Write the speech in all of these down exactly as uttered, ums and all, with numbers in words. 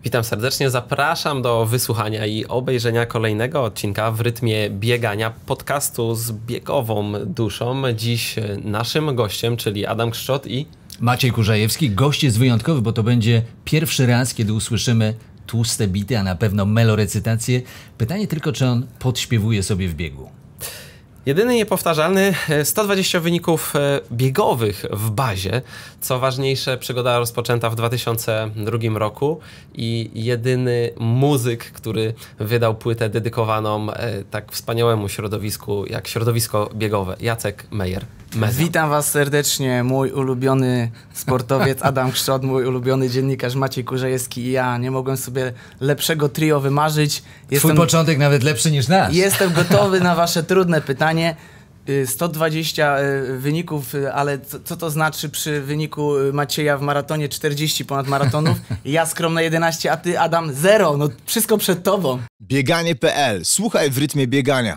Witam serdecznie, zapraszam do wysłuchania i obejrzenia kolejnego odcinka w rytmie biegania podcastu z biegową duszą. Dziś naszym gościem, czyli Adam Krzczot i Maciej Kurzajewski. Gość jest wyjątkowy, bo to będzie pierwszy raz, kiedy usłyszymy tłuste bity, a na pewno melorecytację. Pytanie tylko, czy on podśpiewuje sobie w biegu. jedyny niepowtarzalny, sto dwadzieścia wyników biegowych w bazie. Co ważniejsze, przygoda rozpoczęta w dwa tysiące drugim roku i jedyny muzyk, który wydał płytę dedykowaną tak wspaniałemu środowisku jak środowisko biegowe. Jacek Meyer. Meza. Witam Was serdecznie, mój ulubiony sportowiec Adam Krzczot, mój ulubiony dziennikarz Maciej Kurzajewski i ja. Nie mogłem sobie lepszego trio wymarzyć. Jestem, Twój początek nawet lepszy niż nasz. Jestem gotowy na Wasze trudne pytanie. sto dwadzieścia wyników, ale co, co to znaczy przy wyniku Macieja w maratonie czterdzieści ponad maratonów? Ja skromne jedenaście, a Ty, Adam, zero. No wszystko przed Tobą. Bieganie kropka pe el. Słuchaj w rytmie biegania.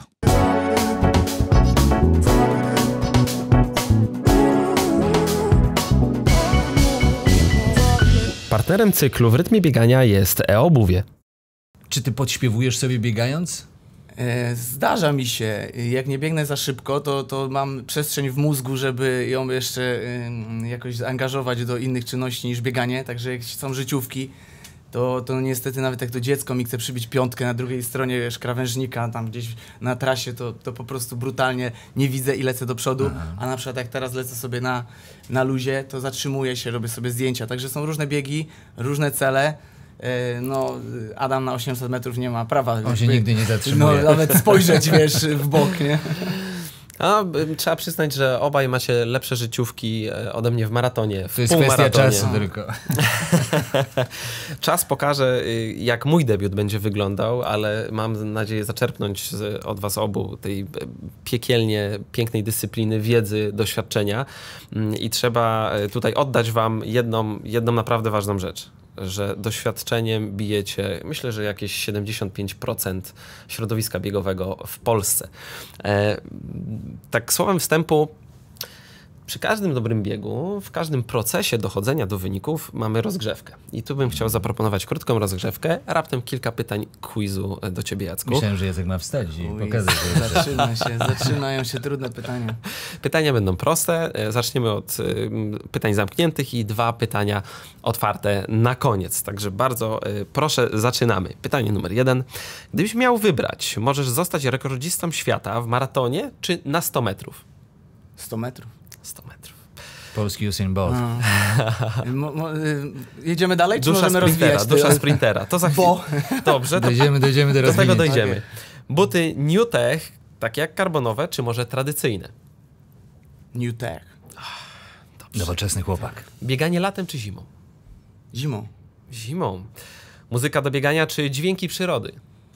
Partnerem cyklu w rytmie biegania jest e-obuwie. Czy ty podśpiewujesz sobie biegając? Zdarza mi się. Jak nie biegnę za szybko, to, to mam przestrzeń w mózgu, żeby ją jeszcze jakoś zaangażować do innych czynności niż bieganie. Także jak są życiówki, to, to niestety nawet jak to dziecko mi chce przybić piątkę na drugiej stronie krawężnika, tam gdzieś na trasie, to, to po prostu brutalnie nie widzę i lecę do przodu. Aha. A na przykład jak teraz lecę sobie na, na luzie, to zatrzymuję się, robię sobie zdjęcia. Także są różne biegi, różne cele. No, Adam na osiemset metrów nie ma prawa. On jakby, się nigdy nie zatrzymuje. No, nawet spojrzeć, wiesz, w bok, nie? A trzeba przyznać, że obaj macie lepsze życiówki ode mnie w maratonie. W to jest kwestia czasu tylko. Czas pokaże, jak mój debiut będzie wyglądał, ale mam nadzieję zaczerpnąć od was obu tej piekielnie pięknej dyscypliny, wiedzy, doświadczenia. I trzeba tutaj oddać wam jedną, jedną naprawdę ważną rzecz. Że doświadczeniem bijecie, myślę, że jakieś siedemdziesiąt pięć procent środowiska biegowego w Polsce. E, tak słowem wstępu, przy każdym dobrym biegu, w każdym procesie dochodzenia do wyników mamy rozgrzewkę. I tu bym chciał zaproponować krótką rozgrzewkę, a raptem kilka pytań quizu do ciebie, Jacku. Myślałem, że Jacek ma wstać i Uj, pokazać. Że zaczyna się, zaczynają się trudne pytania. Pytania będą proste. Zaczniemy od y, pytań zamkniętych i dwa pytania otwarte na koniec. Także bardzo y, proszę, zaczynamy. Pytanie numer jeden. Gdybyś miał wybrać, możesz zostać rekordzistą świata w maratonie czy na sto metrów? sto metrów. sto metrów. Polski Usain Bolt. Mo, mo, jedziemy dalej, czy dusza możemy sprintera, rozwijać? Dusza sprintera. To za chwilę. Bo... Dobrze. To dojdziemy, dojdziemy do Do tego dojdziemy. Okay. Buty New Tech, takie jak karbonowe, czy może tradycyjne? New Tech. Nowoczesny chłopak. Bieganie latem czy zimą? Zimą. Zimą. Muzyka do biegania czy dźwięki przyrody?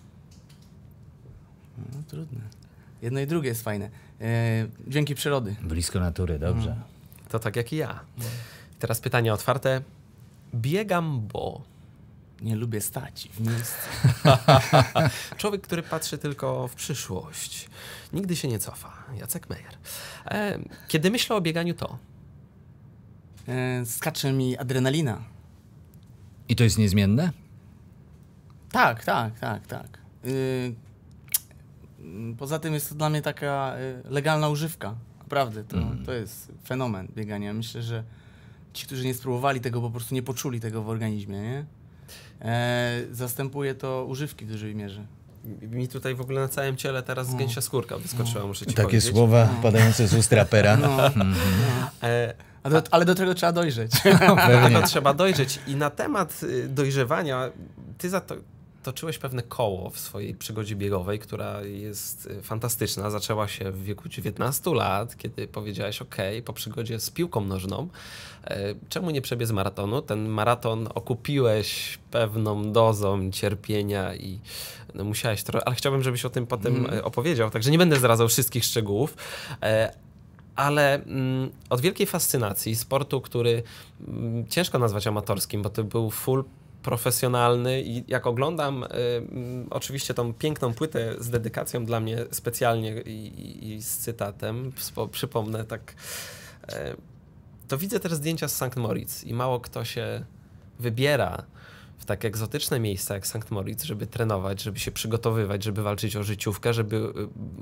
No, trudne. Jedno i drugie jest fajne. E, dźwięki przyrody. Blisko natury, dobrze. Mm. To tak jak i ja. Teraz pytanie otwarte. Biegam, bo... Nie lubię stać w miejscu. Człowiek, który patrzy tylko w przyszłość. Nigdy się nie cofa. Jacek Meyer. E, kiedy myślę o bieganiu, to? E, skacze mi adrenalina. I to jest niezmienne? Tak, tak, tak, tak. Y Poza tym jest to dla mnie taka y, legalna używka. Naprawdę, to, mm. to jest fenomen biegania. Myślę, że ci, którzy nie spróbowali tego, po prostu nie poczuli tego w organizmie, nie? E, zastępuje to używki w dużej mierze. Mi tutaj w ogóle na całym ciele teraz z gęsia skórka wyskoczyła, muszę ci Takie powiedzieć. słowa no. padające z ust rapera. No. No. E, A do, ale do tego trzeba dojrzeć. Do tego trzeba dojrzeć. I na temat dojrzewania, ty za to toczyłeś pewne koło w swojej przygodzie biegowej, która jest fantastyczna. Zaczęła się w wieku dziewiętnastu lat, kiedy powiedziałeś, ok, po przygodzie z piłką nożną, czemu nie przebiec maratonu? Ten maraton okupiłeś pewną dozą cierpienia i no, musiałeś trochę, ale chciałbym, żebyś o tym potem mm. opowiedział, także nie będę zdradzał wszystkich szczegółów. Ale mm, od wielkiej fascynacji sportu, który mm, ciężko nazwać amatorskim, bo to był full profesjonalny i jak oglądam y, y, oczywiście tą piękną płytę z dedykacją dla mnie specjalnie i, i, i z cytatem, spo, przypomnę tak, y, to widzę też zdjęcia z Sankt Moritz i mało kto się wybiera w tak egzotyczne miejsca jak Sankt Moritz, żeby trenować, żeby się przygotowywać, żeby walczyć o życiówkę, żeby y,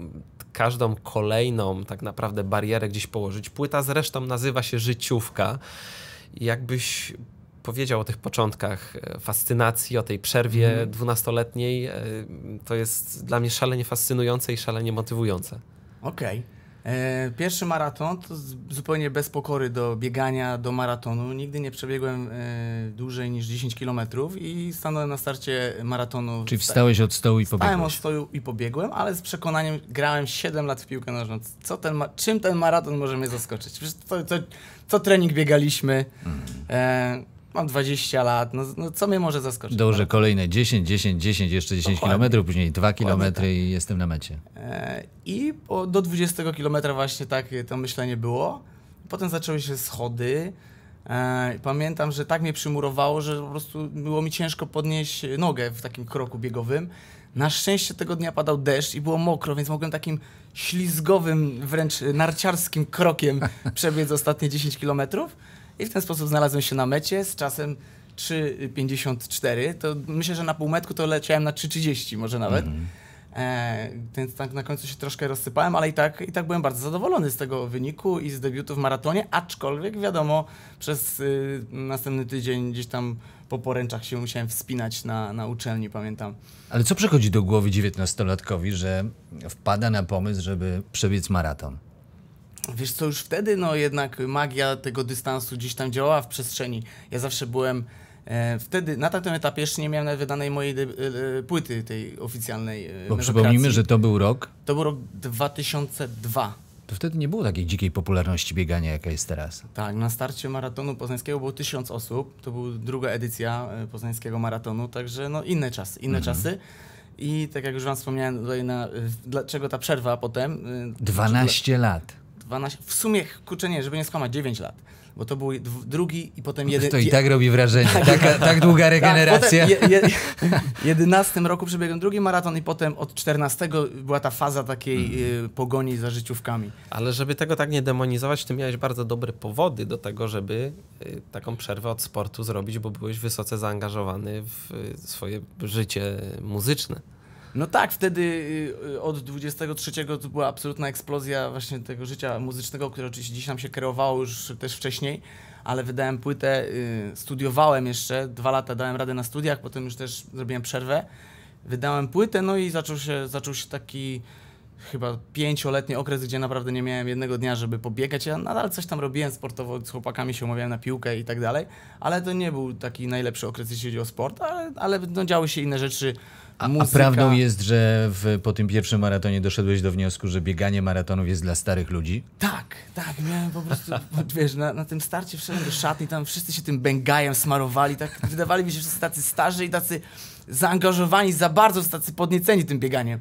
każdą kolejną tak naprawdę barierę gdzieś położyć. Płyta zresztą nazywa się Życiówka. I jakbyś powiedział o tych początkach fascynacji, o tej przerwie dwunastoletniej, mm. to jest dla mnie szalenie fascynujące i szalenie motywujące. Okej. Okay. Pierwszy maraton to zupełnie bez pokory do biegania, do maratonu. Nigdy nie przebiegłem e, dłużej niż dziesięć kilometrów i stanąłem na starcie maratonu. Czyli wstałeś od stołu i pobiegłeś? Wstałem od stołu i pobiegłem, ale z przekonaniem grałem siedem lat w piłkę nożną. Co ten ma- czym ten maraton może mnie zaskoczyć? Przecież to, to, co trening biegaliśmy. Mm. E, Mam dwadzieścia lat, no, no co mnie może zaskoczyć? Dążę kolejne dziesięć, dziesięć, dziesięć, jeszcze dziesięć kilometrów, później dwa kilometry tak. i jestem na mecie. E, I po, do dwudziestego kilometra właśnie tak to myślenie było. Potem zaczęły się schody. E, pamiętam, że tak mnie przymurowało, że po prostu było mi ciężko podnieść nogę w takim kroku biegowym. Na szczęście tego dnia padał deszcz i było mokro, więc mogłem takim ślizgowym, wręcz narciarskim krokiem przebiec ostatnie dziesięć kilometrów. I w ten sposób znalazłem się na mecie z czasem trzy pięćdziesiąt cztery. To myślę, że na półmetku to leciałem na trzy trzydzieści może nawet. Mm-hmm. E, więc tak na końcu się troszkę rozsypałem, ale i tak, i tak byłem bardzo zadowolony z tego wyniku i z debiutu w maratonie, aczkolwiek wiadomo, przez y, następny tydzień gdzieś tam po poręczach się musiałem wspinać na, na uczelni, pamiętam. Ale co przychodzi do głowy dziewiętnastolatkowi, że wpada na pomysł, żeby przebiec maraton? Wiesz co, już wtedy no jednak magia tego dystansu gdzieś tam działała w przestrzeni. Ja zawsze byłem e, wtedy, na tamtym etapie jeszcze nie miałem nawet wydanej mojej de, e, płyty tej oficjalnej. E, Bo przypomnijmy, że to był rok? To był rok dwa tysiące drugi. To wtedy nie było takiej dzikiej popularności biegania, jaka jest teraz. Tak, na starcie maratonu poznańskiego było tysiąc osób. To była druga edycja poznańskiego maratonu, także no inne czasy, inne mhm. czasy. I tak jak już wam wspomniałem, tutaj na, dlaczego ta przerwa potem? dwanaście lat. dwanaście, w sumie, kurczę nie, żeby nie skłamać, dziewięć lat. Bo to był drugi i potem jeden... To i tak robi wrażenie. Taka, tak długa regeneracja. Tak, potem je, je, jedenastym roku przebiegłem drugi maraton i potem od czternastego była ta faza takiej mm. y, pogoni za życiówkami. Ale żeby tego tak nie demonizować, ty miałeś bardzo dobre powody do tego, żeby y, taką przerwę od sportu zrobić, bo byłeś wysoce zaangażowany w y, swoje życie muzyczne. No tak, wtedy y, od dwudziestego trzeciego to była absolutna eksplozja właśnie tego życia muzycznego, które oczywiście dziś nam się kreowało już też wcześniej, ale wydałem płytę, y, studiowałem jeszcze, dwa lata dałem radę na studiach, potem już też zrobiłem przerwę, wydałem płytę, no i zaczął się, zaczął się taki chyba pięcioletni okres, gdzie naprawdę nie miałem jednego dnia, żeby pobiegać. Ja nadal coś tam robiłem sportowo, z chłopakami się umawiałem na piłkę i tak dalej, ale to nie był taki najlepszy okres, jeśli chodzi o sport, ale, ale no, działy się inne rzeczy. A, a prawdą jest, że w, po tym pierwszym maratonie doszedłeś do wniosku, że bieganie maratonów jest dla starych ludzi? Tak, tak, miałem po prostu, wiesz, na, na tym starcie wszedłem do szatni, tam wszyscy się tym bęgajem smarowali, tak wydawali mi się wszyscy tacy starzy i tacy zaangażowani, za bardzo tacy podnieceni tym bieganiem.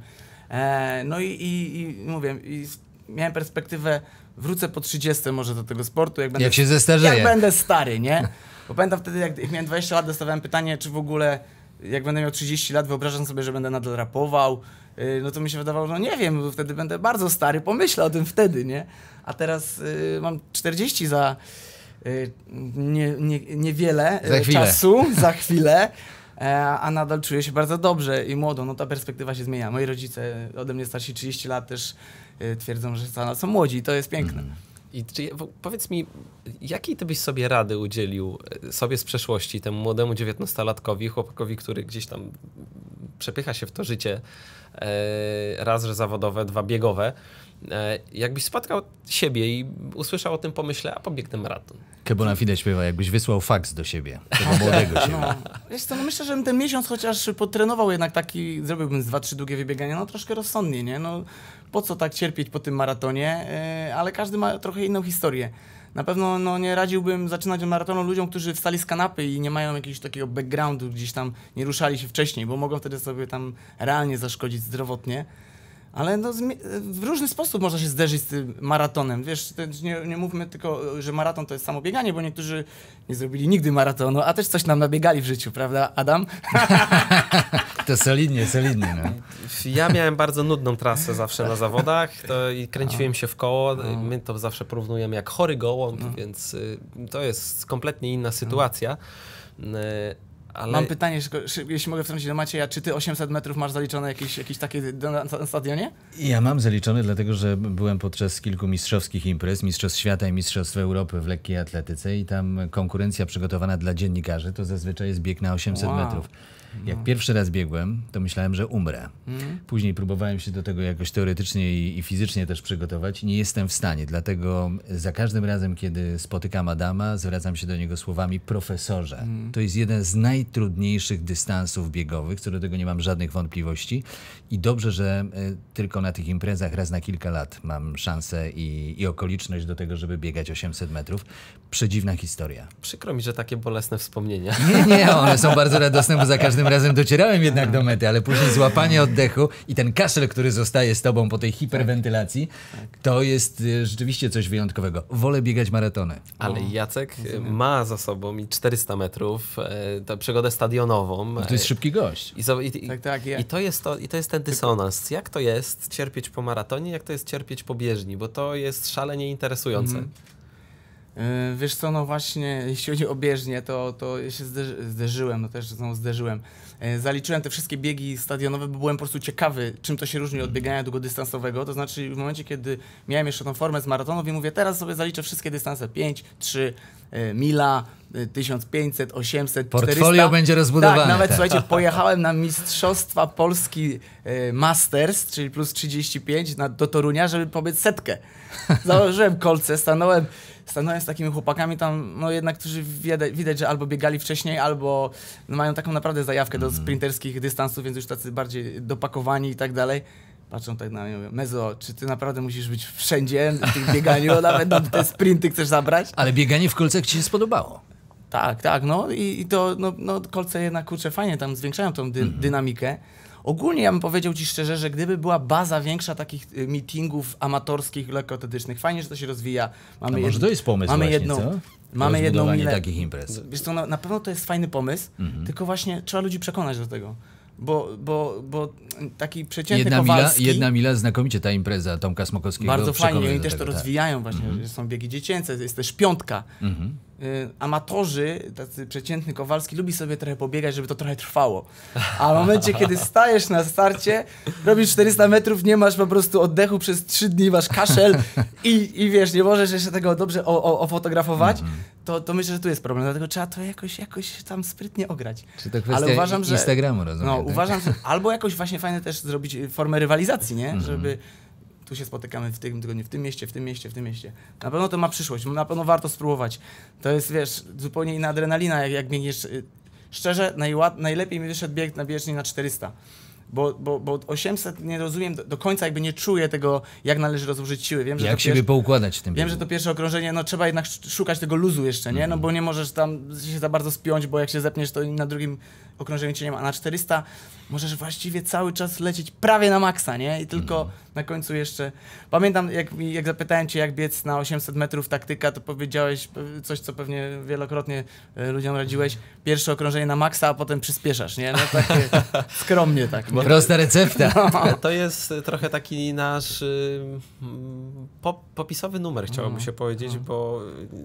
E, no i, i, i mówię, i miałem perspektywę, wrócę po trzydziestce może do tego sportu, jak będę, jak się zestarzeję. Jak będę stary, nie? Bo pamiętam wtedy, jak, jak miałem dwadzieścia lat, dostawałem pytanie, czy w ogóle jak będę miał trzydzieści lat, wyobrażam sobie, że będę nadal rapował, yy, no to mi się wydawało, że no nie wiem, bo wtedy będę bardzo stary, pomyślę o tym wtedy, nie? A teraz yy, mam czterdzieści za yy, nie, nie, niewiele za czasu, za chwilę, e, a nadal czuję się bardzo dobrze i młodo, no ta perspektywa się zmienia. Moi rodzice ode mnie starsi trzydzieści lat też yy, twierdzą, że są młodzi i to jest piękne. Mm. I czy, powiedz mi, jakiej ty byś sobie rady udzielił sobie z przeszłości, temu młodemu dziewiętnastolatkowi, chłopakowi, który gdzieś tam przepycha się w to życie, e, raz, że zawodowe, dwa biegowe, e, jakbyś spotkał siebie i usłyszał o tym pomyśle, a pobiegnę maraton? Kebona Fide śpiewa, jakbyś wysłał faks do siebie, tego młodego siebie. No, wiesz co, no myślę, że ten miesiąc chociaż potrenował jednak taki, zrobiłbym z dwa, trzy długie wybiegania, no troszkę rozsądnie, nie? No, po co tak cierpieć po tym maratonie, yy, ale każdy ma trochę inną historię. Na pewno no, nie radziłbym zaczynać od maratonu ludziom, którzy wstali z kanapy i nie mają jakiegoś takiego backgroundu, gdzieś tam nie ruszali się wcześniej, bo mogą wtedy sobie tam realnie zaszkodzić zdrowotnie. Ale no, w różny sposób można się zderzyć z tym maratonem. Wiesz, nie, nie mówmy tylko, że maraton to jest samo bieganie, bo niektórzy nie zrobili nigdy maratonu, a też coś nam nabiegali w życiu, prawda, Adam? To solidnie, solidnie. No. Ja miałem bardzo nudną trasę zawsze na zawodach to i kręciłem się w koło. My to zawsze porównujemy jak chory gołąb, więc y, to jest kompletnie inna sytuacja. Y, Ale... Mam pytanie, jeśli mogę wtrącić do Macieja, czy ty osiemset metrów masz zaliczone jakieś, jakieś takie na, na stadionie? Ja mam zaliczone, dlatego że byłem podczas kilku mistrzowskich imprez, Mistrzostw Świata i Mistrzostw Europy w lekkiej atletyce i tam konkurencja przygotowana dla dziennikarzy to zazwyczaj jest bieg na osiemset Wow. metrów. Jak pierwszy raz biegłem, to myślałem, że umrę. Mhm. Później próbowałem się do tego jakoś teoretycznie i, i fizycznie też przygotować. Nie jestem w stanie, dlatego za każdym razem, kiedy spotykam Adama, zwracam się do niego słowami profesorze. Mhm. To jest jeden z najtrudniejszych dystansów biegowych, co do tego nie mam żadnych wątpliwości. I dobrze, że y, tylko na tych imprezach raz na kilka lat mam szansę i, i okoliczność do tego, żeby biegać osiemset metrów. Przedziwna historia. Przykro mi, że takie bolesne wspomnienia. Nie, nie, one są bardzo radosne, bo za każdym razem docierałem jednak do mety, ale później złapanie oddechu i ten kaszel, który zostaje z tobą po tej hiperwentylacji, to jest y, rzeczywiście coś wyjątkowego. Wolę biegać maratony. Ale Jacek ma za sobą i czterysta metrów, e, tę przygodę stadionową. To jest szybki gość. I, so, i, i, Tak, tak, ja- i, to jest to, I to jest ten dysonans. Jak to jest cierpieć po maratonie, jak to jest cierpieć po bieżni, bo to jest szalenie interesujące. Mhm. Yy, Wiesz co, no właśnie, jeśli chodzi o bieżnię, to, to ja się zderzy, zderzyłem, no też znowu zderzyłem. Yy, Zaliczyłem te wszystkie biegi stadionowe, bo byłem po prostu ciekawy, czym to się różni od biegania długodystansowego. To znaczy w momencie, kiedy miałem jeszcze tą formę z maratonów i mówię, teraz sobie zaliczę wszystkie dystanse pięć, trzy, yy, mila, yy, tysiąc pięćset, osiemset, Portfolio czterysta. będzie rozbudowane. Tak, nawet tak. słuchajcie, pojechałem na Mistrzostwa Polski yy, Masters, czyli plus trzydzieści pięć na, do Torunia, żeby pobiec setkę. Założyłem kolce, stanąłem Stanąłem z takimi chłopakami tam, no jednak, którzy widać, widać że albo biegali wcześniej, albo no, mają taką naprawdę zajawkę do sprinterskich dystansów, więc już tacy bardziej dopakowani i tak dalej. Patrzą tak na mnie, mówią, Mezo, czy ty naprawdę musisz być wszędzie w tym bieganiu, nawet na te sprinty chcesz zabrać? Ale bieganie w kolcach ci się spodobało. Tak, tak, no i, i to, no, no kolce jednak, kurczę, fajnie tam zwiększają tą dy, Mhm. dynamikę. Ogólnie ja bym powiedział ci szczerze, że gdyby była baza większa takich y, meetingów amatorskich, lekkoatletycznych, fajnie, że to się rozwija. A Mamy może jed- to jest pomysł mamy właśnie, jedną, co? Mamy jedną Rozbudowanie milę. takich imprez. Wiesz co, no, na pewno to jest fajny pomysł, Mhm. tylko właśnie trzeba ludzi przekonać do tego. Bo, bo, bo taki przeciętny Jedna mila, Kowalski... jedna mila, znakomicie ta impreza Tomka Smokowskiego. Bardzo fajnie, przekonuje oni do też tego, to tak. rozwijają właśnie, że są biegi dziecięce, jest też piątka. Mhm. Y, amatorzy, tacy przeciętny Kowalski lubi sobie trochę pobiegać, żeby to trochę trwało. A w momencie, kiedy stajesz na starcie, robisz czterysta metrów, nie masz po prostu oddechu przez trzy dni, masz kaszel i, i wiesz, nie możesz jeszcze tego dobrze o, o, ofotografować, to, to myślę, że tu jest problem. Dlatego trzeba to jakoś, jakoś tam sprytnie ograć. Czy to kwestia Ale uważam, że- Instagramu, rozumiem? No, tak? uważam, że albo jakoś właśnie fajne też zrobić y, formę rywalizacji, nie? Żeby tu się spotykamy w tym tygodniu, w tym mieście, w tym mieście, w tym mieście. Na pewno to ma przyszłość, na pewno warto spróbować. To jest, wiesz, zupełnie inna adrenalina, jak, jak biegniesz. y, Szczerze, najłat, najlepiej mi wyszedł bieg na bieżni na czterysta. Bo, bo, bo osiemset nie rozumiem do, do końca, jakby nie czuję tego, jak należy rozłożyć siły. Wiem, że Jak to siebie pierwsze- poukładać w tym Wiem, biegu? że to pierwsze okrążenie, no trzeba jednak sz- szukać tego luzu jeszcze, nie? No bo nie możesz tam się za bardzo spiąć, bo jak się zepniesz, to na drugim okrążeniu cię nie ma. A na czterysta możesz właściwie cały czas lecieć prawie na maksa, nie? I tylko na końcu jeszcze... Pamiętam, jak, mi, jak zapytałem cię, jak biec na osiemset metrów taktyka, to powiedziałeś e, coś, co pewnie wielokrotnie e, ludziom radziłeś. Pierwsze okrążenie na maksa, a potem przyspieszasz, nie? No takie skromnie tak. Nie? Prosta recepta. To jest trochę taki nasz y, mm, pop, popisowy numer, chciałoby się powiedzieć, bo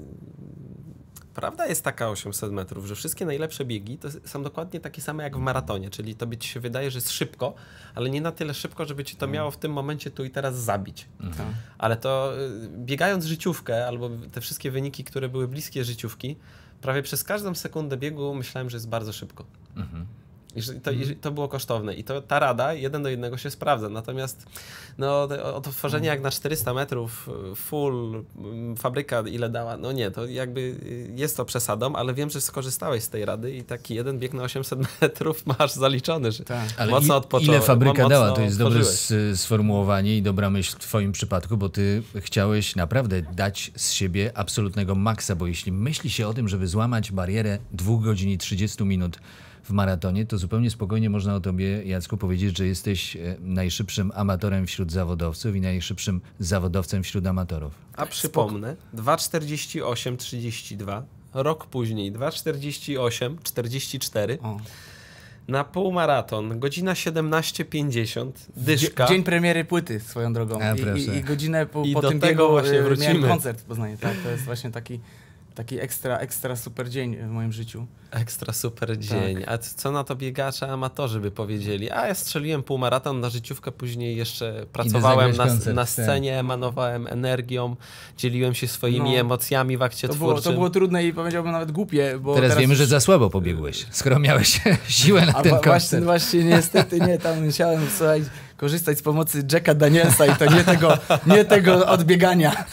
y, prawda jest taka osiemset metrów, że wszystkie najlepsze biegi to są dokładnie takie same jak w maratonie, czyli tobie ci się wydaje, że jest szybko, ale nie na tyle szybko, żeby ci to miało w tym momencie tu i teraz zabić. Tak. Ale to y, biegając życiówkę, albo te wszystkie wyniki, które były bliskie życiówki, prawie przez każdą sekundę biegu myślałem, że jest bardzo szybko. I że to, i to było kosztowne. I to ta rada jeden do jednego się sprawdza. Natomiast no, to- odtworzenie jak na czterysta metrów, full, mm, fabryka ile dała, no nie, to jakby y, jest to przesadą, ale wiem, że skorzystałeś z tej rady i taki jeden bieg na osiemset metrów masz zaliczony, że Tak. Ale mocno i, odpocząłeś. ile fabryka mocno dała, to jest dobre otworzyłeś. s- sformułowanie i dobra myśl w twoim przypadku, bo ty chciałeś naprawdę dać z siebie absolutnego maksa, bo jeśli myśli się o tym, żeby złamać barierę dwóch godzin i trzydziestu minut w maratonie, to zupełnie spokojnie można o tobie, Jacku, powiedzieć, że jesteś e, najszybszym amatorem wśród zawodowców i najszybszym zawodowcem wśród amatorów. A przypomnę, dwa czterdzieści osiem trzydzieści dwa, rok później dwa czterdzieści osiem czterdzieści cztery, O. na półmaraton, godzina siedemnaście pięćdziesiąt, dyszka. Dzień premiery płyty swoją drogą. A, I, proszę. i, I godzinę po, I po do tym tego biegu właśnie e, wrócimy. miałem koncert w Poznaniu. Tak, to jest właśnie taki taki ekstra, ekstra super dzień w moim życiu. Ekstra super dzień. Tak. A co na to biegacze amatorzy by powiedzieli? A ja strzeliłem półmaraton na życiówkę, później jeszcze pracowałem na, koncert, na scenie, emanowałem energią, dzieliłem się swoimi no, emocjami w akcie to twórczym. Było, to było trudne i powiedziałbym nawet głupie. Bo teraz, teraz wiemy, już... że za słabo pobiegłeś, skoro miałeś siłę na A ten wa- koncert. Właśnie, właśnie niestety nie, tam musiałem słuchaj, korzystać z pomocy Jacka Danielsa i to nie tego, nie tego odbiegania.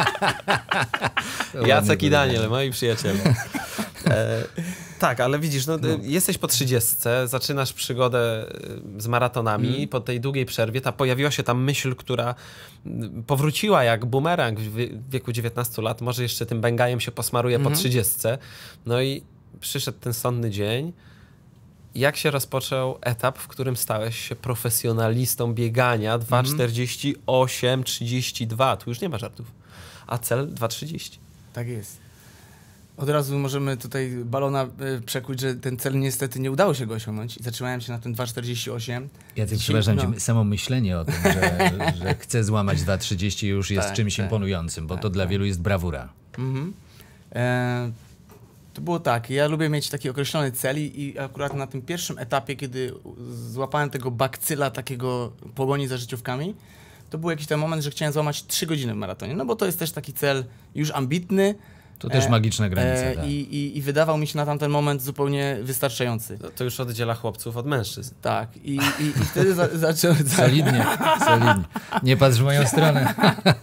Jacek i Daniel, moi przyjaciele. E, tak, ale widzisz, no, no. jesteś po trzydziestce, zaczynasz przygodę z maratonami, mm. po tej długiej przerwie ta pojawiła się ta myśl, która powróciła jak bumerang w wieku dziewiętnastu lat, może jeszcze tym bęgajem się posmaruje mm. po trzydziestce. No i przyszedł ten sądny dzień. Jak się rozpoczął etap, w którym stałeś się profesjonalistą biegania dwa czterdzieści osiem trzydzieści dwa? Tu już nie ma żartów. A cel dwa trzydzieści. Tak jest. Od razu możemy tutaj balona y, przekuć, że ten cel niestety nie udało się go osiągnąć i zatrzymałem się na tym dwa czterdzieści osiem. Jacek, przepraszam no. cię, samo myślenie o tym, że, że chcę złamać dwa trzydzieści już jest tak, czymś tak, imponującym, bo tak, to dla tak. wielu jest brawura. Mhm. E, to było tak, ja lubię mieć taki określony cel i, i akurat na tym pierwszym etapie, kiedy złapałem tego bakcyla takiego pogoni za życiówkami, to był jakiś ten moment, że chciałem złamać trzy godziny w maratonie, no bo to jest też taki cel już ambitny. To też magiczna granica. E, tak. i, i, I wydawał mi się na tamten moment zupełnie wystarczający. To, to już oddziela chłopców od mężczyzn. Tak. I, i, i wtedy za, zaczął... Solidnie, solidnie. Nie patrz w moją stronę.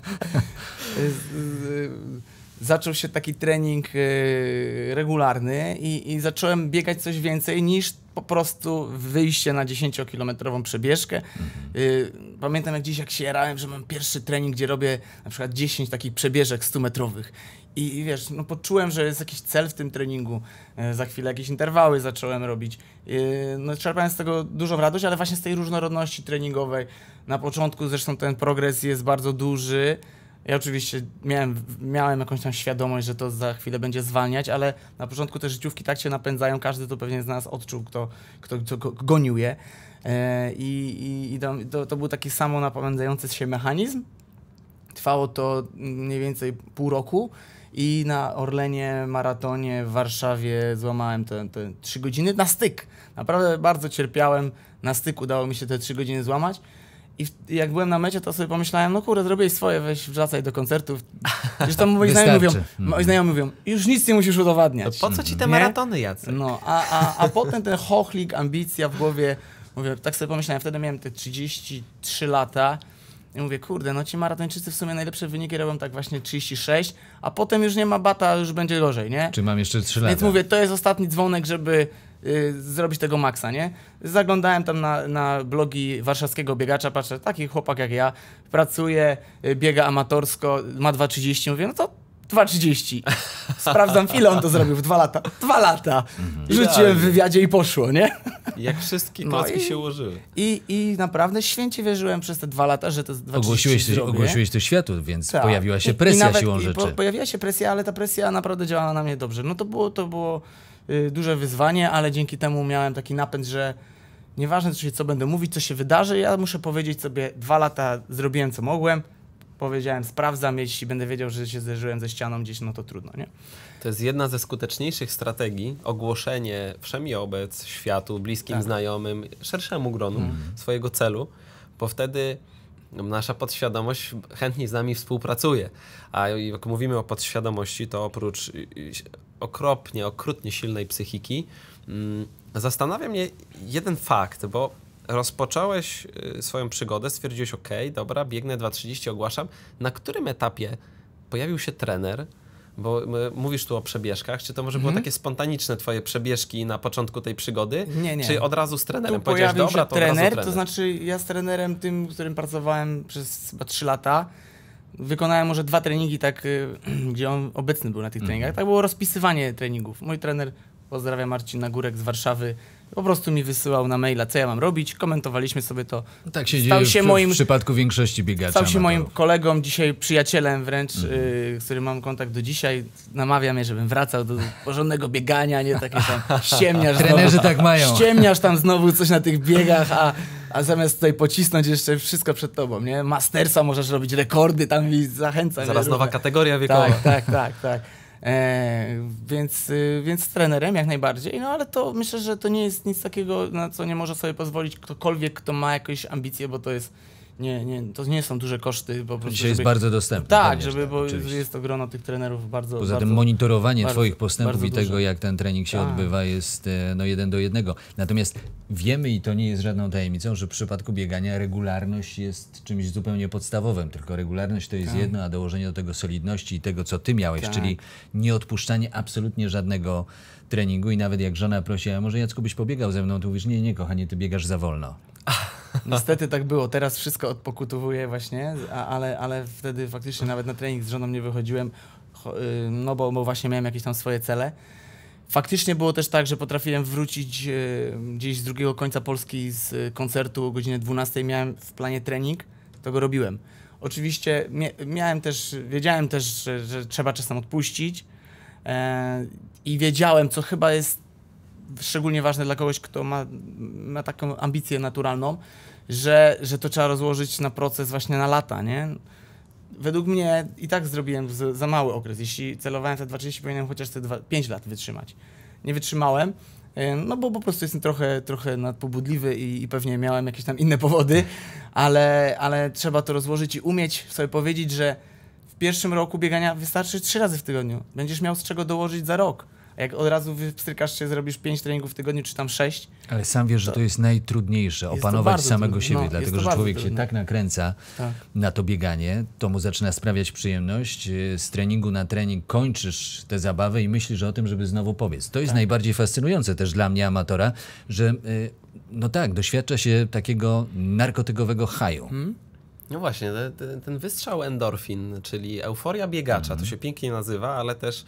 Zaczął się taki trening y, regularny i, i zacząłem biegać coś więcej niż po prostu wyjście na dziesięciokilometrową przebieżkę. Mhm. Y, pamiętam jak dziś, jak się jarałem, że mam pierwszy trening, gdzie robię na przykład dziesięć takich przebieżek stumetrowych. I, I wiesz, no poczułem, że jest jakiś cel w tym treningu. Y, za chwilę jakieś interwały zacząłem robić. Y, no czerpałem z tego dużą radość, ale właśnie z tej różnorodności treningowej. Na początku zresztą ten progres jest bardzo duży. Ja oczywiście miałem, miałem jakąś tam świadomość, że to za chwilę będzie zwalniać, ale na początku te życiówki tak się napędzają, każdy to pewnie z nas odczuł, kto, kto, kto gonił je. E, I i, i to, to był taki samo napędzający się mechanizm. Trwało to mniej więcej pół roku i na Orlenie, maratonie w Warszawie złamałem te, te trzy godziny na styk. Naprawdę bardzo cierpiałem. Na styk udało mi się te trzy godziny złamać. I jak byłem na mecie, to sobie pomyślałem, no kurde, zrobiłeś swoje, weź wracaj do koncertów. Już tam moi znajomi mówią, moi znajomi mówią, już nic nie musisz udowadniać. To po co ci te nie? maratony, Jacek? No, a, a, a potem ten chochlik, ambicja w głowie, mówię, tak sobie pomyślałem, wtedy miałem te trzydzieści trzy lata i mówię, kurde, no ci maratończycy w sumie najlepsze wyniki robią tak właśnie trzydzieści sześć, a potem już nie ma bata, już będzie gorzej, nie? Czy mam jeszcze trzy lata? Więc mówię, to jest ostatni dzwonek, żeby y, zrobić tego maksa, nie? Zaglądałem tam na, na blogi warszawskiego biegacza, patrzę, taki chłopak jak ja, pracuje, y, biega amatorsko, ma dwa trzydzieści, mówię, no to dwa trzydzieści. Sprawdzam, ile on to zrobił w dwa lata. Dwa lata. Mhm. Rzuciłem w wywiadzie i poszło, nie? Jak wszystkie klocki no i, się ułożyły. I, I naprawdę święcie wierzyłem przez te dwa lata, że to jest dwa ogłosiłeś, trzydzieści zrobię. Ogłosiłeś to światu, więc tak. pojawiła się presja I, i nawet, siłą i rzeczy. Po, pojawiła się presja, ale ta presja naprawdę działała na mnie dobrze. No to było, to było y, duże wyzwanie, ale dzięki temu miałem taki napęd, że nieważne co, co będę mówić, co się wydarzy, ja muszę powiedzieć sobie, dwa lata zrobiłem co mogłem, powiedziałem, sprawdzam, jeśli będę wiedział, że się zderzyłem ze ścianą gdzieś, no to trudno, nie? To jest jedna ze skuteczniejszych strategii, ogłoszenie wszemiobec światu, bliskim tak. znajomym, szerszemu gronu mm. swojego celu, bo wtedy nasza podświadomość chętnie z nami współpracuje. A jak mówimy o podświadomości, to oprócz okropnie, okrutnie silnej psychiki, zastanawia mnie jeden fakt, bo rozpocząłeś swoją przygodę, stwierdziłeś, ok, dobra, biegnę dwa trzydzieści, ogłaszam. Na którym etapie pojawił się trener? Bo mówisz tu o przebieżkach. Czy to może było mm-hmm. takie spontaniczne twoje przebieżki na początku tej przygody? Nie, nie. Czy od razu z trenerem tu powiedziałeś, pojawił dobra, się to trener, od razu trener? To znaczy ja z trenerem tym, z którym pracowałem przez chyba trzy lata, wykonałem może dwa treningi, tak, gdzie on obecny był na tych mm-hmm. treningach. Tak było rozpisywanie treningów. Mój trener, pozdrawiam, Marcin Nagórek z Warszawy, po prostu mi wysyłał na maila, co ja mam robić, komentowaliśmy sobie to. Tak się stał dzieje się w, moim, w przypadku większości biegaczy. Stał się amatorów. moim kolegą, dzisiaj przyjacielem wręcz, mm. y, z którym mam kontakt do dzisiaj. Namawia mnie, żebym wracał do porządnego biegania, nie takie tam ściemniasz. Trenerzy znowu, tak mają. Ściemniasz tam znowu coś na tych biegach, a, a zamiast tutaj pocisnąć jeszcze wszystko przed tobą, nie? Mastersa możesz robić, rekordy tam i zachęcam. Zaraz nowa kategoria wiekowa. Tak, tak, tak, tak. E, więc, y, więc z trenerem jak najbardziej, no ale to myślę, że to nie jest nic takiego, na co nie może sobie pozwolić ktokolwiek, kto ma jakieś ambicje, bo to jest, nie, nie, to nie są duże koszty. Po prostu, Dzisiaj jest żeby, bardzo dostępne. tak, pewnie, żeby, że bo oczywiście. jest to grono tych trenerów bardzo Poza bardzo, tym monitorowanie bardzo, twoich postępów bardzo i tego, duże. jak ten trening się Tak. odbywa, jest e, no jeden do jednego. Natomiast wiemy, i to nie jest żadną tajemnicą, że w przypadku biegania regularność jest czymś zupełnie podstawowym. Tylko regularność to jest Tak. jedno, a dołożenie do tego solidności i tego, co ty miałeś, Tak. czyli nieodpuszczanie absolutnie żadnego treningu i nawet jak żona prosi, a może Jacku byś pobiegał ze mną, to mówisz, nie, nie kochanie, ty biegasz za wolno. Niestety tak było. Teraz wszystko odpokutowuję właśnie, a, ale, ale wtedy faktycznie nawet na trening z żoną nie wychodziłem, cho- y, no bo, bo właśnie miałem jakieś tam swoje cele. Faktycznie było też tak, że potrafiłem wrócić y, gdzieś z drugiego końca Polski z y, koncertu o godzinie dwunastej. Miałem w planie trening, to go robiłem. Oczywiście mia- miałem też, wiedziałem też, że, że trzeba czasem odpuścić e, i wiedziałem, co chyba jest szczególnie ważne dla kogoś, kto ma, ma taką ambicję naturalną, że, że to trzeba rozłożyć na proces właśnie na lata, nie? Według mnie i tak zrobiłem z, za mały okres. Jeśli celowałem te dwa trzydzieści, powinienem chociaż te pięć lat wytrzymać. Nie wytrzymałem, e, no bo po prostu jestem trochę, trochę nadpobudliwy i, i pewnie miałem jakieś tam inne powody, ale, ale trzeba to rozłożyć i umieć sobie powiedzieć, że w pierwszym roku biegania wystarczy trzy razy w tygodniu. Będziesz miał z czego dołożyć za rok. A jak od razu wystrykasz się, zrobisz pięć treningów w tygodniu, czy tam sześć. Ale sam wiesz, że to jest najtrudniejsze, to opanować bardzo samego trudne. siebie, No, jest dlatego to że bardzo człowiek się trudne. tak nakręca Tak. na to bieganie, to mu zaczyna sprawiać przyjemność. Yy, Z treningu na trening kończysz tę zabawę i myślisz o tym, żeby znowu pobiec. To jest Tak. najbardziej fascynujące też dla mnie, amatora, że yy, no tak, doświadcza się takiego narkotykowego haju. Hmm? No właśnie, te- te- ten wystrzał endorfin, czyli euforia biegacza, to się pięknie nazywa, ale też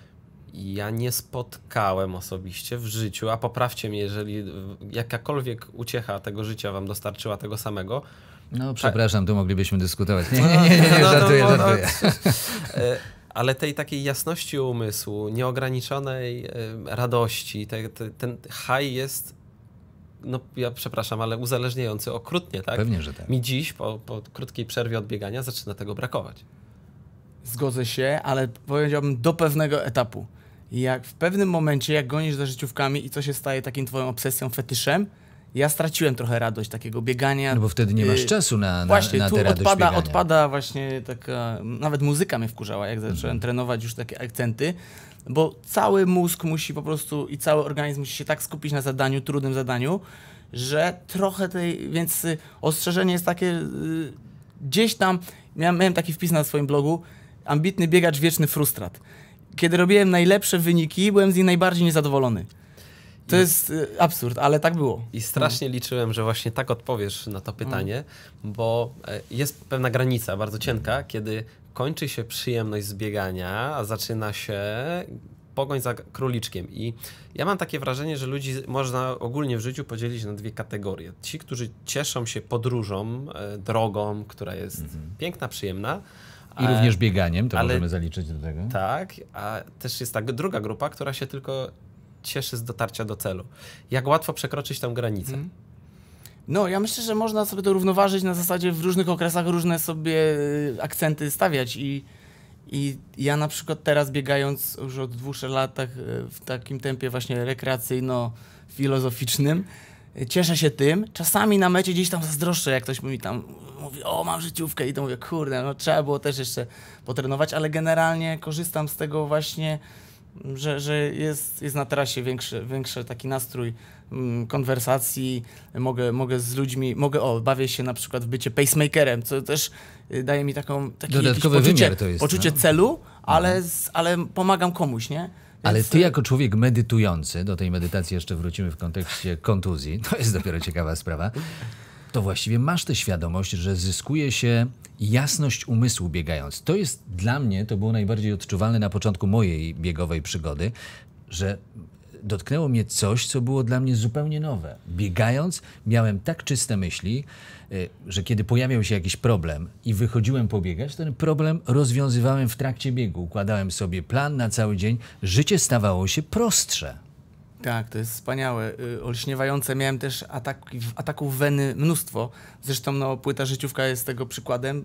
ja nie spotkałem osobiście w życiu, a poprawcie mnie, jeżeli jakakolwiek uciecha tego życia wam dostarczyła tego samego. No przepraszam, tu moglibyśmy dyskutować. Nie, nie, nie, nie, nie, No, no, żartuję, no, no, żartuję. E, Ale tej takiej jasności umysłu, nieograniczonej e, radości, te, te, ten high jest, no ja przepraszam, ale uzależniający okrutnie, tak? Pewnie, że tak. Mi dziś, po, po krótkiej przerwie od biegania, zaczyna tego brakować. Zgodzę się, ale powiedziałbym do pewnego etapu. Jak w pewnym momencie, jak gonisz za życiówkami i co się staje takim twoją obsesją, fetyszem, ja straciłem trochę radość takiego biegania. No bo wtedy nie masz Y, czasu na, na, Właśnie, na tu tę radość odpada, biegania. odpada właśnie taka, nawet muzyka mnie wkurzała, jak zacząłem Mhm. trenować już takie akcenty, bo cały mózg musi po prostu i cały organizm musi się tak skupić na zadaniu, trudnym zadaniu, że trochę tej, więc y, ostrzeżenie jest takie, y, gdzieś tam, miałem, miałem taki wpis na swoim blogu, ambitny biegacz, wieczny frustrat. Kiedy robiłem najlepsze wyniki, byłem z nich najbardziej niezadowolony. To jest y, absurd, ale tak było. I strasznie liczyłem, że właśnie tak odpowiesz na to pytanie, bo e, jest pewna granica, bardzo cienka, kiedy kończy się przyjemność z biegania, a zaczyna się pogoń za króliczkiem. I ja mam takie wrażenie, że ludzi można ogólnie w życiu podzielić na dwie kategorie. Ci, którzy cieszą się podróżą, e, drogą, która jest piękna, przyjemna. I e, również bieganiem, to ale- możemy zaliczyć do tego. Tak, a też jest ta druga grupa, która się tylko cieszy z dotarcia do celu. Jak łatwo przekroczyć tę granicę? Mhm. No, ja myślę, że można sobie to równoważyć na zasadzie w różnych okresach różne sobie y, akcenty stawiać i, i ja na przykład teraz biegając już od dwóch trzech latach y, w takim tempie właśnie rekreacyjno-filozoficznym, y, cieszę się tym. Czasami na mecie gdzieś tam zazdroszczę, jak ktoś mi tam mówi, o mam życiówkę i to mówię, kurde, no trzeba było też jeszcze potrenować, ale generalnie korzystam z tego właśnie, że, że jest, jest na trasie większy, większy taki nastrój mm, konwersacji, mogę, mogę z ludźmi, mogę, o, bawię się na przykład w bycie pacemakerem, co też y, daje mi taką, takie Dodatkowy jakieś poczucie, wymiar to jest, poczucie no. celu, ale, z, ale pomagam komuś, nie? Ale Więc, ty y, jako człowiek medytujący, do tej medytacji jeszcze wrócimy w kontekście kontuzji, to jest dopiero ciekawa sprawa, to właściwie masz tę świadomość, że zyskuje się jasność umysłu biegając. To jest dla mnie, to było najbardziej odczuwalne na początku mojej biegowej przygody, że dotknęło mnie coś, co było dla mnie zupełnie nowe. Biegając miałem tak czyste myśli, y, że kiedy pojawiał się jakiś problem i wychodziłem pobiegać, ten problem rozwiązywałem w trakcie biegu. Układałem sobie plan na cały dzień. Życie stawało się prostsze. Tak, to jest wspaniałe, y, olśniewające. Miałem też ataki, ataków weny mnóstwo. Zresztą no, płyta życiówka jest tego przykładem.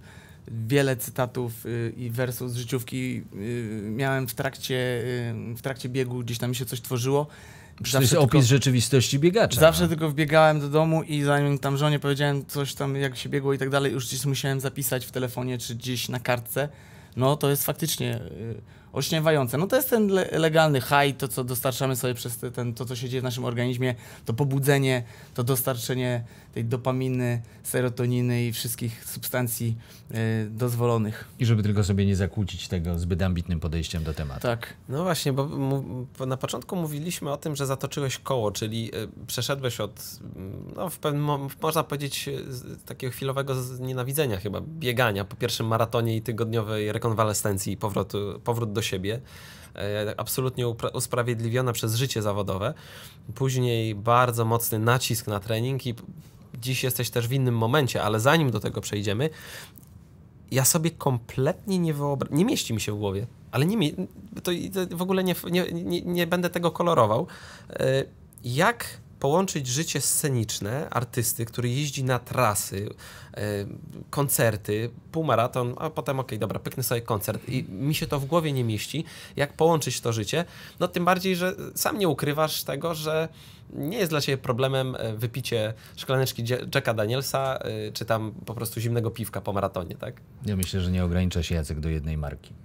wiele cytatów y, i wersów z życiówki y, miałem w trakcie, y, w trakcie biegu, gdzieś tam mi się coś tworzyło. To jest opis tylko, rzeczywistości biegacza. zawsze no. tylko wbiegałem do domu i zanim tam żonie powiedziałem coś tam, jak się biegło i tak dalej, już gdzieś musiałem zapisać w telefonie czy gdzieś na kartce. No to jest faktycznie y, olśniewające. No to jest ten le legalny high, to co dostarczamy sobie przez te, ten, to, co się dzieje w naszym organizmie, to pobudzenie, to dostarczenie tej dopaminy, serotoniny i wszystkich substancji y, dozwolonych. I żeby tylko sobie nie zakłócić tego zbyt ambitnym podejściem do tematu. Tak. No właśnie, bo, bo na początku mówiliśmy o tym, że zatoczyłeś koło, czyli y, przeszedłeś od, no w pewnym, można powiedzieć, z takiego chwilowego znienawidzenia chyba, biegania po pierwszym maratonie i tygodniowej rekonwalescencji i powrotu, powrót do siebie, y, absolutnie usprawiedliwiona przez życie zawodowe. Później bardzo mocny nacisk na trening i dziś jesteś też w innym momencie, ale zanim do tego przejdziemy, ja sobie kompletnie nie wyobrażam, nie mieści mi się w głowie, ale nie mi, to, to w ogóle nie, nie, nie, nie będę tego kolorował. Jak połączyć życie sceniczne artysty, który jeździ na trasy, koncerty, półmaraton, a potem okej, okay, dobra, pyknę sobie koncert i mi się to w głowie nie mieści, jak połączyć to życie, no tym bardziej, że sam nie ukrywasz tego, że nie jest dla ciebie problemem wypicie szklaneczki Jacka Danielsa, czy tam po prostu zimnego piwka po maratonie, tak? Ja myślę, że nie ogranicza się Jacek do jednej marki.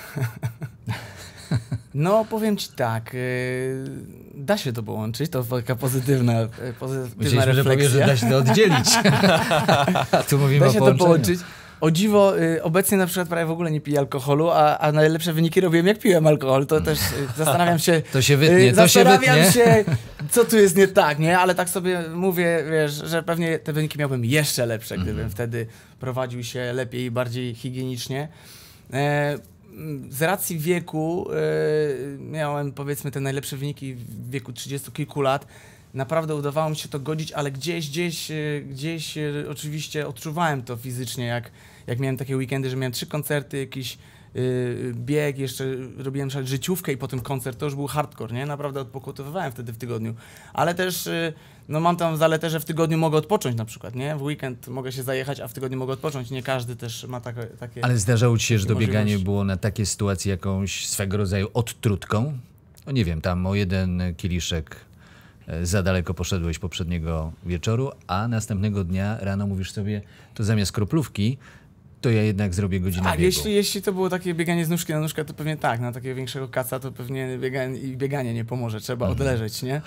No, powiem ci tak, yy, da się to połączyć, to taka pozytywna, pozytywna Myśleliśmy, refleksja. że powiesz, że da się to oddzielić. A tu mówimy Da o się to połączeniu. połączyć. O dziwo, y, obecnie na przykład prawie w ogóle nie piję alkoholu, a, a najlepsze wyniki robiłem jak piłem alkohol, to też y, zastanawiam się... To się wytnie, y, to się Zastanawiam wytnie. się, co tu jest nie tak, nie? Ale tak sobie mówię, wiesz, że pewnie te wyniki miałbym jeszcze lepsze, gdybym Mhm. wtedy prowadził się lepiej i bardziej higienicznie. E, z racji wieku y, miałem, powiedzmy, te najlepsze wyniki w wieku trzydziestu kilku lat. Naprawdę udawało mi się to godzić, ale gdzieś, gdzieś, gdzieś oczywiście odczuwałem to fizycznie, jak, jak miałem takie weekendy, że miałem trzy koncerty, jakiś yy, bieg, jeszcze robiłem życiówkę i potem koncert, to już był hardcore, nie? Naprawdę odpokutowywałem wtedy w tygodniu. Ale też, yy, no mam tam zaletę, że w tygodniu mogę odpocząć na przykład, nie? W weekend mogę się zajechać, a w tygodniu mogę odpocząć. Nie każdy też ma takie... takie Ale zdarzało ci się, że to bieganie możliwości. było na takie sytuacje jakąś swego rodzaju odtrutką? No nie wiem, tam o jeden kieliszek za daleko poszedłeś poprzedniego wieczoru, a następnego dnia rano mówisz sobie, to zamiast kroplówki, to ja jednak zrobię godzinę Tak, biegu. jeśli, jeśli to było takie bieganie z nóżki na nóżkę, to pewnie tak, na takiego większego kaca to pewnie bieganie, i bieganie nie pomoże, trzeba Mhm. odleżeć, nie?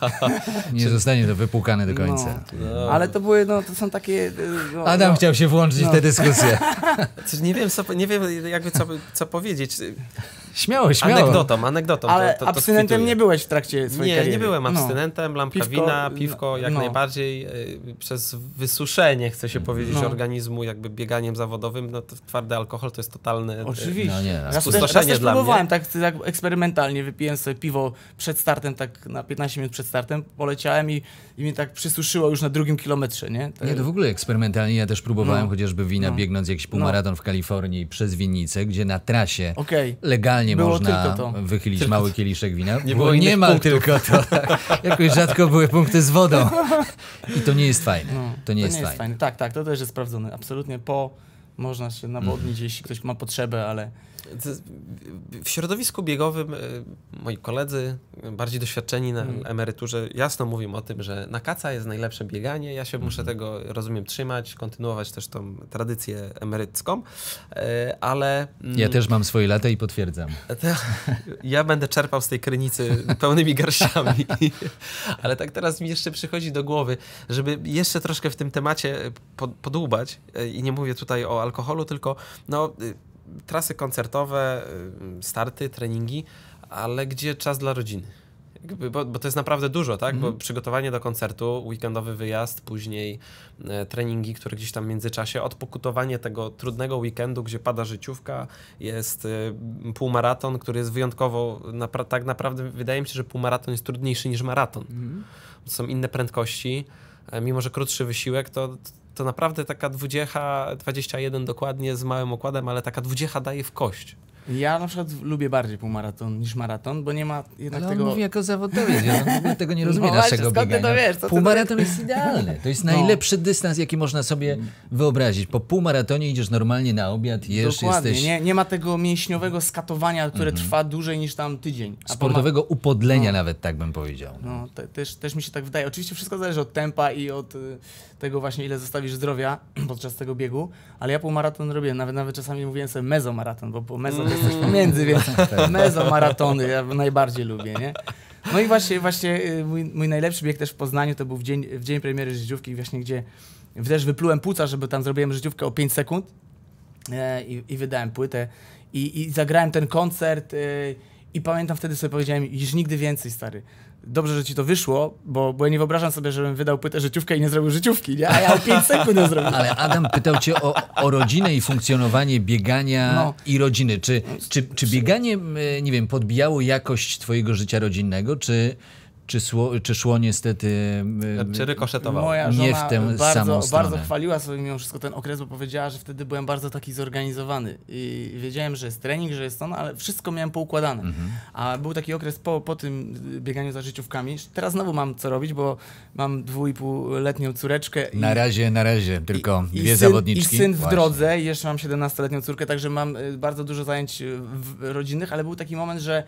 Nie zostanie to wypłukane do końca. No. Ale to były, no to są takie... No, Adam no, chciał się włączyć no. w tę dyskusję. Coś nie wiem, co, nie wiem jakby co, co powiedzieć. Śmiało, śmiało. Anegdotą, anegdotą. Ale to, to, to abstynentem skwituję. nie byłeś w trakcie swojej Nie, kariery. nie byłem No. abstynentem, lampka Piwko, wina, piwko jak no. najbardziej. y, Przez wysuszenie, chcę się powiedzieć, No. organizmu jakby bieganiem zawodowym, no to twardy alkohol to jest totalny... y, Oczywiście. No nie, no. Raz, też, Spustoszenie raz też dla próbowałem, mnie. tak, tak eksperymentalnie, wypiłem sobie piwo przed startem, tak na piętnaście minut przed startem, poleciałem i, i mnie tak przysuszyło już na drugim kilometrze, nie? Tak. Nie, to w ogóle eksperymentalnie. Ja też próbowałem No. chociażby wina No. biegnąc jakiś półmaraton w Kalifornii przez winnicę, gdzie na trasie Okej. legalnie Było można tylko to. wychylić mały kieliszek wina. Nie Bo było innych niemal punktów. tylko to. Tak. Jakoś rzadko były punkty z wodą. I to nie jest fajne. No, To nie jest fajne. Tak, tak, to też jest sprawdzone. Absolutnie po można się nawodnić, jeśli ktoś ma potrzebę, ale... W środowisku biegowym y, moi koledzy, bardziej doświadczeni na Mm. emeryturze, jasno mówią o tym, że na kaca jest najlepsze bieganie. Ja się muszę tego, rozumiem, trzymać, kontynuować też tą tradycję emerycką, y, ale... mm, Ja też mam swoje lata i potwierdzam. te- ja będę czerpał z tej krynicy pełnymi garściami. Ale tak teraz mi jeszcze przychodzi do głowy, żeby jeszcze troszkę w tym temacie pod, podłubać, y, i nie mówię tutaj o alkoholu, tylko no... y, trasy koncertowe, y, starty, treningi, ale gdzie czas dla rodziny? Jakby, bo, bo to jest naprawdę dużo, tak? Mhm. Bo przygotowanie do koncertu, weekendowy wyjazd, później e, treningi, które gdzieś tam w międzyczasie, odpokutowanie tego trudnego weekendu, gdzie pada życiówka, jest e, półmaraton, który jest wyjątkowo, napra- tak naprawdę wydaje mi się, że półmaraton jest trudniejszy niż maraton. Mhm. To są inne prędkości, e, mimo że krótszy wysiłek, to to naprawdę taka dwudziecha, dwadzieścia jeden dokładnie z małym okładem, ale taka dwudziecha daje w kość. Ja na przykład lubię bardziej półmaraton niż maraton, bo nie ma jednak Ale on tego... mówi jako zawodowiec, ja w ogóle tego nie rozumiem, No naszego właśnie, skąd ty biegania. to wiesz? Co ty Półmaraton jest idealny. To jest No. najlepszy dystans, jaki można sobie wyobrazić. Po półmaratonie idziesz normalnie na obiad, jesz, Dokładnie, jesteś... nie, nie ma tego mięśniowego skatowania, które trwa dłużej niż tam tydzień. A Sportowego upodlenia No. nawet, tak bym powiedział. No, te, też, też mi się tak wydaje. Oczywiście wszystko zależy od tempa i od y, tego właśnie, ile zostawisz zdrowia podczas tego biegu, ale ja półmaraton robię, nawet nawet czasami mówiłem sobie mezomaraton, bo, bo mezo to jest coś pomiędzy, więc mezomaratony ja najbardziej lubię, nie? No i właśnie, właśnie y, mój, mój najlepszy bieg też w Poznaniu to był w dzień, w dzień premiery życiówki, właśnie gdzie też wyplułem płuca, żeby tam zrobiłem życiówkę o pięć sekund e, i, i wydałem płytę i, i zagrałem ten koncert y, i pamiętam wtedy sobie powiedziałem, już nigdy więcej, stary. Dobrze, że ci to wyszło, bo, bo ja nie wyobrażam sobie, żebym wydał płytę życiówkę i nie zrobił życiówki, nie? A ja o pięć sekund nie zrobiłem. Ale Adam pytał cię o, o rodzinę i funkcjonowanie biegania No. i rodziny. Czy, czy, czy bieganie, e, nie wiem, podbijało jakość twojego życia rodzinnego, czy, czy, szło, czy szło niestety e, Czy rykoszetowało? Moja nie żona w tę bardzo, samą stronę? bardzo chwaliła sobie mimo wszystko ten okres, bo powiedziała, że wtedy byłem bardzo taki zorganizowany i wiedziałem, że jest trening, że jest on, ale wszystko miałem poukładane. Mhm. A był taki okres po, po tym bieganiu za życiówkami. Teraz znowu mam co robić, bo mam dwu i półletnią córeczkę. Na i, razie, na razie, tylko i, dwie i syn, zawodniczki. I syn w Właśnie. drodze, i jeszcze mam siedemnastoletnią córkę, także mam y, bardzo dużo zajęć y, w, rodzinnych, ale był taki moment, że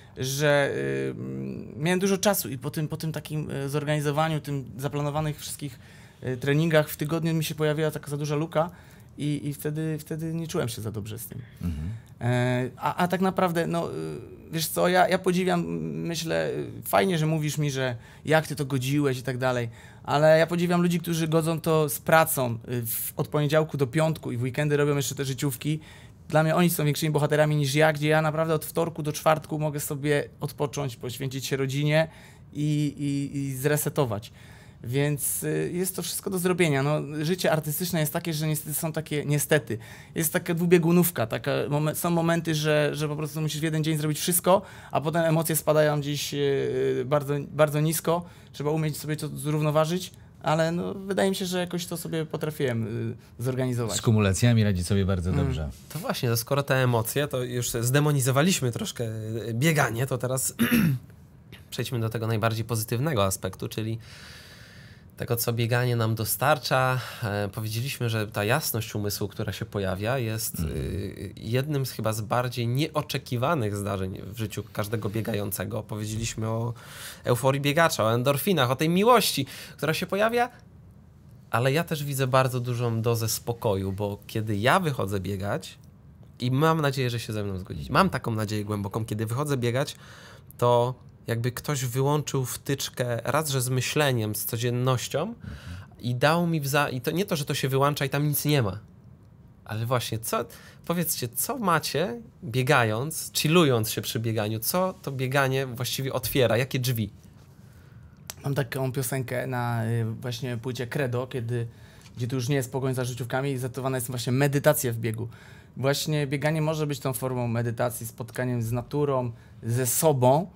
że y, miałem dużo czasu i po tym, po tym takim y, zorganizowaniu, tym zaplanowanych wszystkich y, treningach w tygodniu mi się pojawiła taka za duża luka i, i wtedy, wtedy nie czułem się za dobrze z tym. Mhm. E, a, a tak naprawdę, no y, wiesz co, ja, ja podziwiam, myślę, y, fajnie, że mówisz mi, że jak ty to godziłeś i tak dalej, ale ja podziwiam ludzi, którzy godzą to z pracą y, w, od poniedziałku do piątku i w weekendy robią jeszcze te życiówki. Dla mnie oni są większymi bohaterami niż ja, gdzie ja naprawdę od wtorku do czwartku mogę sobie odpocząć, poświęcić się rodzinie i, i, i zresetować. Więc y, jest to wszystko do zrobienia. No, życie artystyczne jest takie, że niestety są takie, niestety, jest taka dwubiegunówka. Taka, momen, są momenty, że, że po prostu musisz w jeden dzień zrobić wszystko, a potem emocje spadają gdzieś y, bardzo, bardzo nisko. Trzeba umieć sobie to zrównoważyć. Ale no, wydaje mi się, że jakoś to sobie potrafiłem y, zorganizować. Z kumulacjami radzi sobie bardzo Mm. dobrze. To właśnie, to skoro te emocje, to już zdemonizowaliśmy troszkę bieganie, to teraz przejdźmy do tego najbardziej pozytywnego aspektu, czyli tego, co bieganie nam dostarcza. E, powiedzieliśmy, że ta jasność umysłu, która się pojawia, jest mm. y, jednym z chyba z bardziej nieoczekiwanych zdarzeń w życiu każdego biegającego. Powiedzieliśmy o euforii biegacza, o endorfinach, o tej miłości, która się pojawia, ale ja też widzę bardzo dużą dozę spokoju, bo kiedy ja wychodzę biegać i mam nadzieję, że się ze mną zgodzić, mam taką nadzieję głęboką, kiedy wychodzę biegać, to jakby ktoś wyłączył wtyczkę raz, że z myśleniem, z codziennością i dał mi wza... I to nie to, że to się wyłącza i tam nic nie ma. Ale właśnie, co... Powiedzcie, co macie biegając, chillując się przy bieganiu, co to bieganie właściwie otwiera, jakie drzwi? Mam taką piosenkę na y, właśnie płycie Credo, kiedy, gdzie tu już nie jest pogoń za życiówkami i zatowana jest właśnie medytacja w biegu. Właśnie bieganie może być tą formą medytacji, spotkaniem z naturą, ze sobą,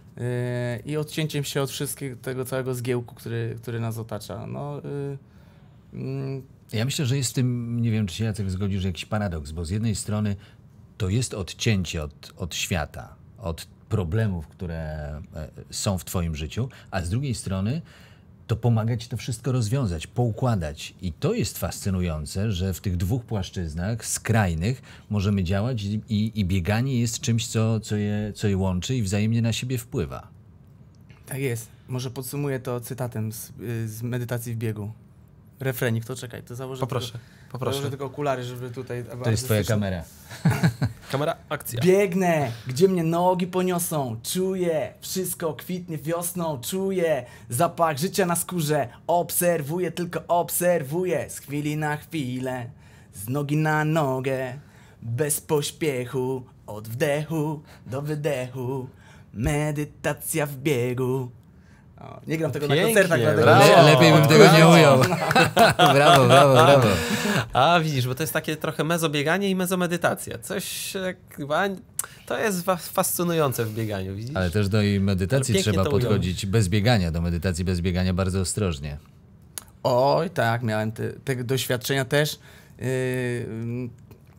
Yy, i odcięciem się od wszystkiego tego całego zgiełku, który, który nas otacza. No, yy, yy. Ja myślę, że jest w tym, nie wiem, czy się Jacek zgodzisz, jakiś paradoks, bo z jednej strony to jest odcięcie od, od świata, od problemów, które e, są w twoim życiu, a z drugiej strony to pomaga ci to wszystko rozwiązać, poukładać. I to jest fascynujące, że w tych dwóch płaszczyznach skrajnych możemy działać i, i, i bieganie jest czymś, co, co, je, co je łączy i wzajemnie na siebie wpływa. Tak jest. Może podsumuję to cytatem z, z medytacji w biegu. Refrenik, to czekaj, to założę Poproszę, tylko, poproszę. założę tylko okulary, żeby tutaj... To jest twoja kamera. Kamera, akcja. Biegnę, gdzie mnie nogi poniosą, czuję, wszystko kwitnie wiosną, czuję zapach życia na skórze, obserwuję, tylko obserwuję, z chwili na chwilę, z nogi na nogę, bez pośpiechu, od wdechu do wydechu, medytacja w biegu. O, nie gram tego Pięknie, na koncertach, dlatego brawo. Le, lepiej bym tego nie ujął. Brawo, brawo, brawo. A widzisz, bo to jest takie trochę mezobieganie i mezomedytacja. Coś e, chyba... To jest wa- fascynujące w bieganiu, widzisz? Ale też do jej medytacji Ale pięknie trzeba to ujął. podchodzić bez biegania, do medytacji bez biegania bardzo ostrożnie. Oj, tak, miałem te, te doświadczenia też. Yy,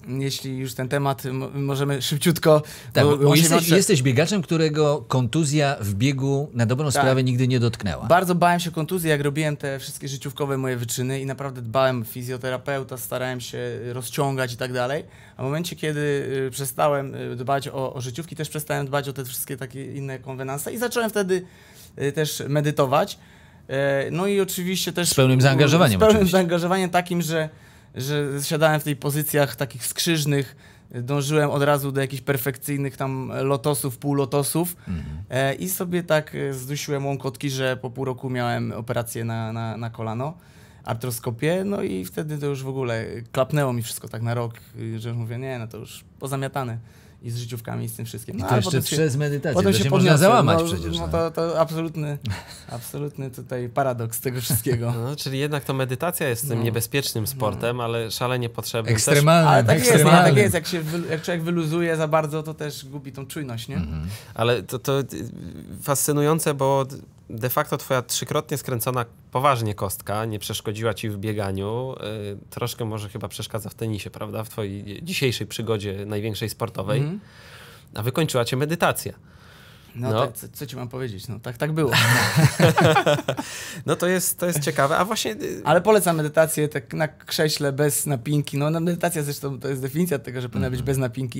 jeśli już ten temat m- możemy szybciutko... Tak, bo, bo jesteś, otrze... jesteś biegaczem, którego kontuzja w biegu na dobrą tak. sprawę nigdy nie dotknęła. Bardzo bałem się kontuzji, jak robiłem te wszystkie życiówkowe moje wyczyny i naprawdę dbałem, fizjoterapeuta, starałem się rozciągać i tak dalej. A w momencie, kiedy y, przestałem y, dbać o, o życiówki, też przestałem dbać o te wszystkie takie inne konwenanse i zacząłem wtedy y, też medytować. Y, no i oczywiście też... Z pełnym zaangażowaniem Z pełnym oczywiście. zaangażowaniem takim, że, że siadałem w tej pozycjach takich skrzyżnych, dążyłem od razu do jakichś perfekcyjnych tam lotosów, półlotosów mhm. e, i sobie tak zdusiłem łąkotki, że po pół roku miałem operację na, na, na kolano, artroskopię, no i wtedy to już w ogóle klapnęło mi wszystko tak na rok, że już mówię, nie, no to już pozamiatane i z życiówkami i z tym wszystkim. No, I to jeszcze przez medytację, potem to się, się można załamać no, przecież. No to, to absolutny, absolutny tutaj paradoks tego wszystkiego. No, czyli jednak to medytacja jest tym no. niebezpiecznym sportem, ale szalenie potrzebnym. Ekstremalnym. Ale tak ekstremalnym. jest, nie, tak jest. Jak, się wy, jak człowiek wyluzuje za bardzo, to też gubi tą czujność, nie? Mhm. Ale to, to fascynujące, bo de facto twoja trzykrotnie skręcona poważnie kostka nie przeszkodziła ci w bieganiu. Yy, troszkę może chyba przeszkadza w tenisie, prawda? W twojej dzisiejszej przygodzie największej sportowej. Mhm. A wykończyła cię medytacja. No, no. Tak, co, co ci mam powiedzieć? No tak, tak było. No to jest, to jest ciekawe, a właśnie... Ale polecam medytację tak na krześle, bez napinki. No medytacja zresztą to jest definicja tego, że powinna być bez napinki.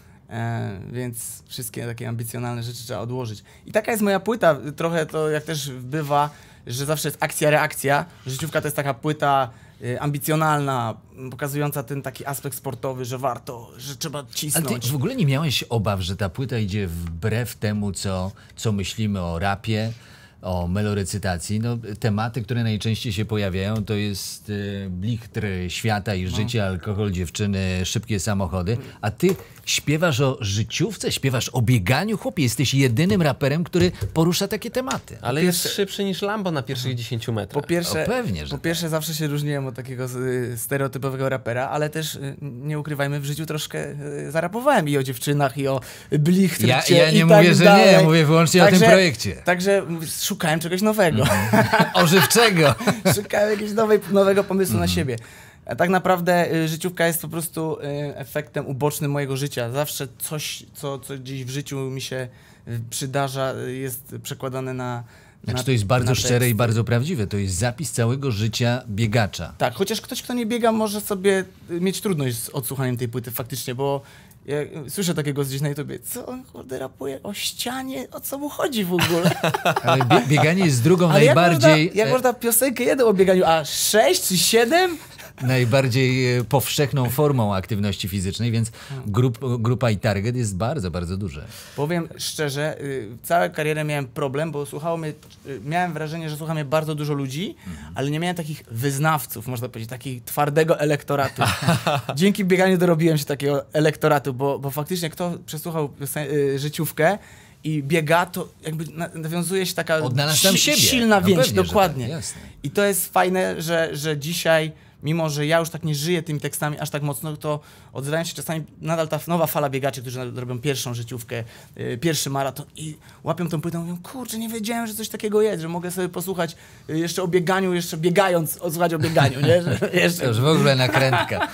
E, więc wszystkie takie ambicjonalne rzeczy trzeba odłożyć. I taka jest moja płyta. Trochę to jak też bywa, że zawsze jest akcja, reakcja. Życiówka to jest taka płyta y, ambicjonalna, pokazująca ten taki aspekt sportowy, że warto, że trzeba cisnąć. Ale ty w ogóle nie miałeś obaw, że ta płyta idzie wbrew temu, co, co myślimy o rapie, o melorecytacji? No, tematy, które najczęściej się pojawiają, to jest y, blichtr świata i życia, no. alkohol, dziewczyny, szybkie samochody. A ty śpiewasz o życiówce, śpiewasz o bieganiu? Chłopie, jesteś jedynym raperem, który porusza takie tematy. Ale pierwsze... jest szybszy niż Lambo na pierwszych dziesięciu metrach. Po pierwsze, o, pewnie, że po pierwsze zawsze się różniłem od takiego y, stereotypowego rapera, ale też y, nie ukrywajmy, w życiu troszkę y, zarapowałem i o dziewczynach, i o blichtrcie ja, ja nie i mówię, tak że dalej. nie, ja mówię wyłącznie także, o tym projekcie. Także szukałem czegoś nowego. Mm. Ożywczego. Szukałem jakiegoś nowej, nowego pomysłu mm. na siebie. A tak naprawdę y, życiówka jest po prostu y, efektem ubocznym mojego życia. Zawsze coś, co, co gdzieś w życiu mi się y, przydarza, y, jest przekładane na... Znaczy na, to jest bardzo szczere tekst. i bardzo prawdziwe. To jest zapis całego życia biegacza. Tak, chociaż ktoś, kto nie biega, może sobie mieć trudność z odsłuchaniem tej płyty faktycznie, bo ja słyszę takiego gdzieś na YouTubie, co on kurde rapuje o ścianie, o co mu chodzi w ogóle? Ale bie bieganie jest drugą Ale najbardziej... Jak można, jak można piosenkę jedną o bieganiu, a sześć czy siedem? Najbardziej powszechną formą aktywności fizycznej, więc grup, grupa i target jest bardzo, bardzo duże. Powiem szczerze, y, całą karierę miałem problem, bo słuchało mnie, y, miałem wrażenie, że słucha mnie bardzo dużo ludzi, mhm. ale nie miałem takich wyznawców, można powiedzieć, takiego twardego elektoratu. Dzięki bieganiu dorobiłem się takiego elektoratu, bo, bo faktycznie kto przesłuchał y, życiówkę i biega, to jakby nawiązuje się taka Odnalazł tam siebie. silna No więź, pewnie, dokładnie. Tak, I to jest fajne, że, że dzisiaj, mimo że ja już tak nie żyję tymi tekstami aż tak mocno, to odzywają się czasami nadal ta nowa fala biegaczy, którzy robią pierwszą życiówkę, yy, pierwszy maraton i łapią tą płytę i mówią, kurczę, nie wiedziałem, że coś takiego jest, że mogę sobie posłuchać yy, jeszcze o bieganiu, jeszcze biegając, odsłuchać o bieganiu, nie? Że jeszcze... To już w ogóle nakrętka.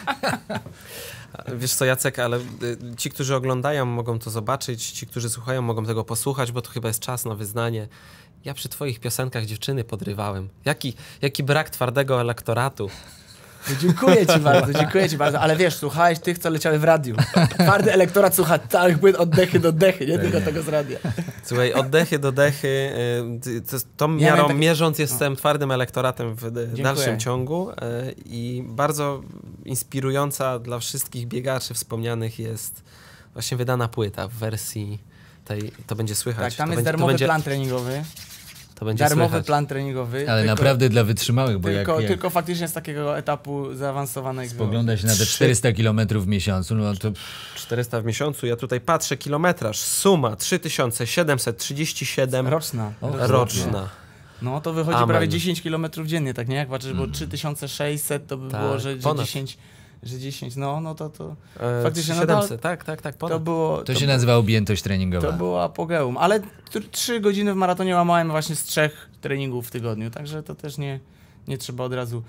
Wiesz co, Jacek, ale ci, którzy oglądają, mogą to zobaczyć, ci, którzy słuchają, mogą tego posłuchać, bo to chyba jest czas na wyznanie. Ja przy twoich piosenkach dziewczyny podrywałem. Jaki, jaki brak twardego elektoratu. No, dziękuję ci bardzo, dziękuję ci bardzo, ale wiesz, słuchałeś tych, co leciały w radiu. Twardy elektorat słucha całych płyt od dechy do dechy, nie tylko tego z radia. Słuchaj, od dechy do dechy, to, tą miarą taki... mierząc jestem twardym elektoratem w Dziękuję. dalszym ciągu i bardzo inspirująca dla wszystkich biegaczy wspomnianych jest właśnie wydana płyta w wersji tej, to będzie słychać. Tak, tam to jest będzie, darmowy będzie... plan treningowy. To będzie Darmowy słychać. plan treningowy. Ale tylko, naprawdę dla wytrzymałych, bo tylko, jak, jak tylko faktycznie z takiego etapu zaawansowanego. spogląda się na te czterysta kilometrów w miesiącu, no to... czterysta w miesiącu, ja tutaj patrzę, kilometraż, suma trzy tysiące siedemset trzydzieści siedem. Roczna. Roczna. Roczna. No to wychodzi Amen. prawie dziesięć kilometrów dziennie, tak nie? Jak patrzysz, bo trzy tysiące sześćset to by tak, było, że, że ponad. dziesięć, że dziesięć, no, no to to E, faktycznie siedemset, no, tak, tak, tak, ponad. to było... To, to się było, nazywa objętość treningowa. To było apogeum, ale trzy godziny w maratonie łamałem właśnie z trzech treningów w tygodniu, także to też nie, nie trzeba od razu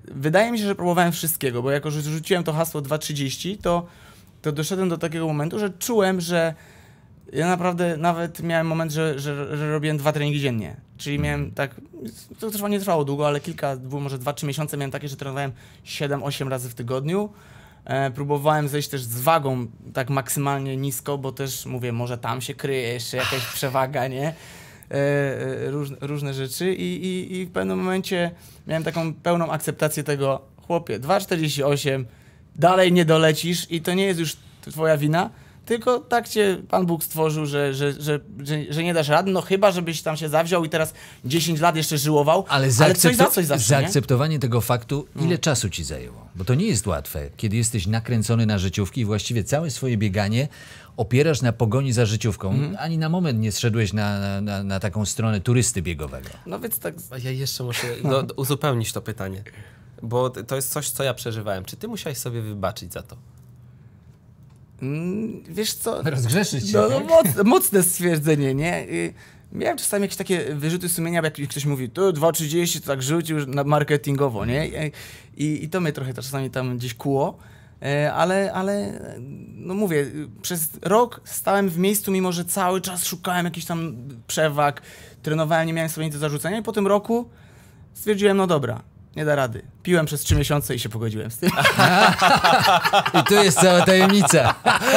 wydaje mi się, że próbowałem wszystkiego, bo jako, że rzuciłem to hasło dwa trzydzieści, to, to doszedłem do takiego momentu, że czułem, że ja naprawdę nawet miałem moment, że, że, że robiłem dwa treningi dziennie. Czyli miałem tak, to trwa, nie trwało długo, ale kilka, może dwa, trzy miesiące miałem takie, że trenowałem siedem osiem razy w tygodniu. E, próbowałem zejść też z wagą tak maksymalnie nisko, bo też mówię, może tam się kryje jeszcze jakaś przewaga, nie? E, e, róż, różne rzeczy I, i, i w pewnym momencie miałem taką pełną akceptację tego, chłopie, dwa czterdzieści osiem, dalej nie dolecisz i to nie jest już twoja wina, tylko tak cię Pan Bóg stworzył, że, że, że, że, że nie dasz rady, no chyba, żebyś tam się zawziął i teraz dziesięć lat jeszcze żyłował, ale, ale coś za coś zawsze, zaakceptowanie tego faktu, ile no. czasu ci zajęło? Bo to nie jest łatwe, kiedy jesteś nakręcony na życiówki i właściwie całe swoje bieganie opierasz na pogoni za życiówką. Mm. Ani na moment nie zszedłeś na, na, na taką stronę turysty biegowego. No więc tak... A ja jeszcze muszę no, uzupełnić to pytanie, bo to jest coś, co ja przeżywałem. Czy ty musiałeś sobie wybaczyć za to? Mm, wiesz co? Rozgrzeszyć się. No, no moc, mocne stwierdzenie, nie? Y, miałem czasami jakieś takie wyrzuty sumienia, jak ktoś mówi, tu dwa trzydzieści to tak rzucił na marketingowo, nie? I, i to mnie trochę czasami tam gdzieś kuło, ale, ale no mówię, przez rok stałem w miejscu, mimo że cały czas szukałem jakichś tam przewag, trenowałem, nie miałem sobie nic do zarzucenia i po tym roku stwierdziłem, no dobra, nie da rady. Piłem przez trzy miesiące i się pogodziłem z tym. I tu jest cała tajemnica.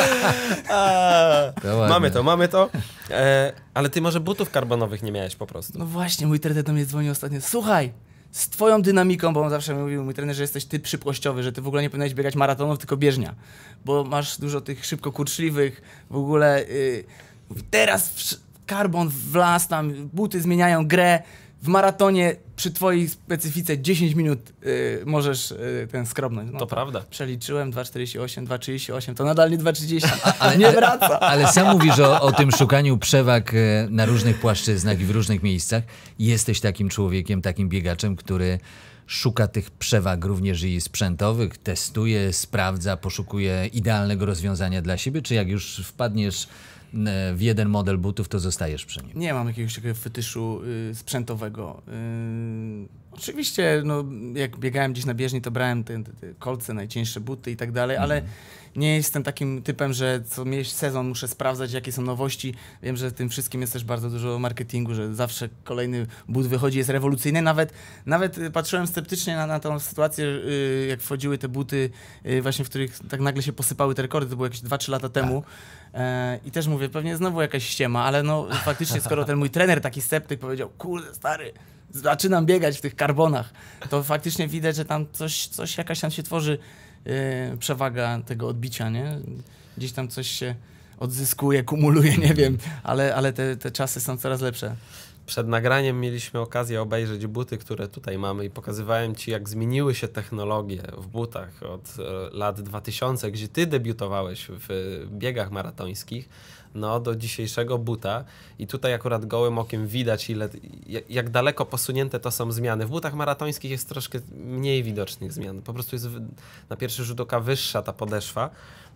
To mamy to, mamy to. E, ale ty może butów karbonowych nie miałeś po prostu. No właśnie, mój trener do mnie dzwonił ostatnio. Słuchaj, z twoją dynamiką, bo on zawsze mówił, mój trener, że jesteś typ szybkościowy, że ty w ogóle nie powinieneś biegać maratonów, tylko bieżnia. Bo masz dużo tych szybko kurczliwych, w ogóle yy, teraz karbon wlazł tam, buty zmieniają grę. W maratonie przy twojej specyfice dziesięć minut y, możesz y, ten skrobnąć. No, to prawda. Przeliczyłem dwa czterdzieści osiem, dwa trzydzieści osiem, to nadal nie dwa trzydzieści, ale nie wraca. Ale sam mówisz o, o tym szukaniu przewag na różnych płaszczyznach i w różnych miejscach. Jesteś takim człowiekiem, takim biegaczem, który szuka tych przewag również i sprzętowych, testuje, sprawdza, poszukuje idealnego rozwiązania dla siebie, czy jak już wpadniesz w jeden model butów, to zostajesz przy nim? Nie mam jakiegoś takiego fetyszu y, sprzętowego. Y, oczywiście, no, jak biegałem gdzieś na bieżni, to brałem te, te, te kolce, najcieńsze buty i tak dalej, ale mm. nie jestem takim typem, że co miesiąc sezon muszę sprawdzać, jakie są nowości. Wiem, że w tym wszystkim jest też bardzo dużo marketingu, że zawsze kolejny but wychodzi, jest rewolucyjny. Nawet, nawet patrzyłem sceptycznie na, na tą sytuację, y, jak wchodziły te buty, y, właśnie w których tak nagle się posypały te rekordy, to było jakieś dwa trzy lata temu. Tak. I też mówię, pewnie znowu jakaś ściema, ale no faktycznie skoro ten mój trener, taki sceptyk, powiedział, kurde stary, zaczynam biegać w tych karbonach, to faktycznie widać, że tam coś, coś jakaś tam się tworzy yy, przewaga tego odbicia, nie? Gdzieś tam coś się odzyskuje, kumuluje, nie wiem, ale, ale te, te czasy są coraz lepsze. Przed nagraniem mieliśmy okazję obejrzeć buty, które tutaj mamy i pokazywałem ci, jak zmieniły się technologie w butach od e, lat dwutysięcznych, gdzie ty debiutowałeś w biegach maratońskich, no do dzisiejszego buta i tutaj akurat gołym okiem widać, ile, jak, jak daleko posunięte to są zmiany. W butach maratońskich jest troszkę mniej widocznych zmian, po prostu jest na pierwszy rzut oka wyższa ta podeszwa.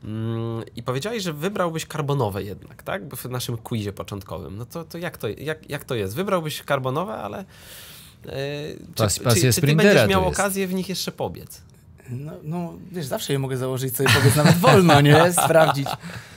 I powiedziałeś, że wybrałbyś karbonowe jednak, tak? W naszym quizie początkowym. No to, to, jak, to jak, jak to jest? Wybrałbyś karbonowe, ale yy, Pas, czy, pasja czy, czy ty będziesz miał jest. okazję w nich jeszcze pobiec? No, no wiesz, zawsze je mogę założyć sobie pobiec nawet wolno, nie? Sprawdzić.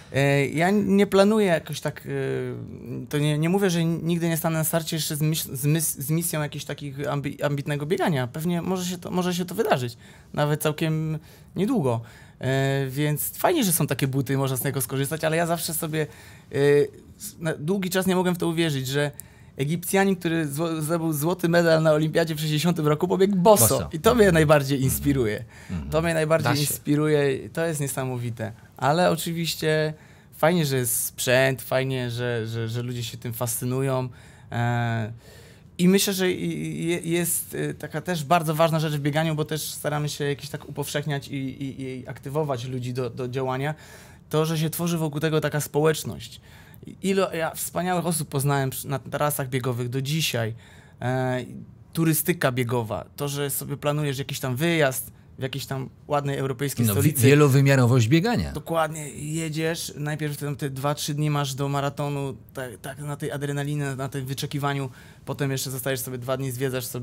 Ja nie planuję jakoś tak, to nie, nie mówię, że nigdy nie stanę na starcie jeszcze z, myśl, z, mys, z misją jakiegoś takiego ambi, ambitnego biegania. Pewnie może się, to, może się to wydarzyć, nawet całkiem niedługo. E, więc fajnie, że są takie buty, można z tego skorzystać, ale ja zawsze sobie e, na długi czas nie mogłem w to uwierzyć, że Egipcjanin, który zło, zdobył złoty medal na olimpiadzie w sześćdziesiątym roku, pobiegł boso. boso. I to mnie najbardziej inspiruje. Mm-hmm. To mnie najbardziej inspiruje. To jest niesamowite. Ale oczywiście fajnie, że jest sprzęt, fajnie, że, że, że ludzie się tym fascynują. E, I myślę, że jest taka też bardzo ważna rzecz w bieganiu, bo też staramy się jakieś tak upowszechniać i, i, i aktywować ludzi do, do działania. To, że się tworzy wokół tego taka społeczność. Ile ja wspaniałych osób poznałem na trasach biegowych do dzisiaj. E, turystyka biegowa, to, że sobie planujesz jakiś tam wyjazd w jakiejś tam ładnej europejskiej no, stolicy. Wielowymiarowość biegania. Dokładnie. Jedziesz, najpierw te, te dwa trzy dni masz do maratonu, tak, tak na tej adrenalinie, na tym wyczekiwaniu, potem jeszcze zostajesz sobie dwa dni, zwiedzasz sobie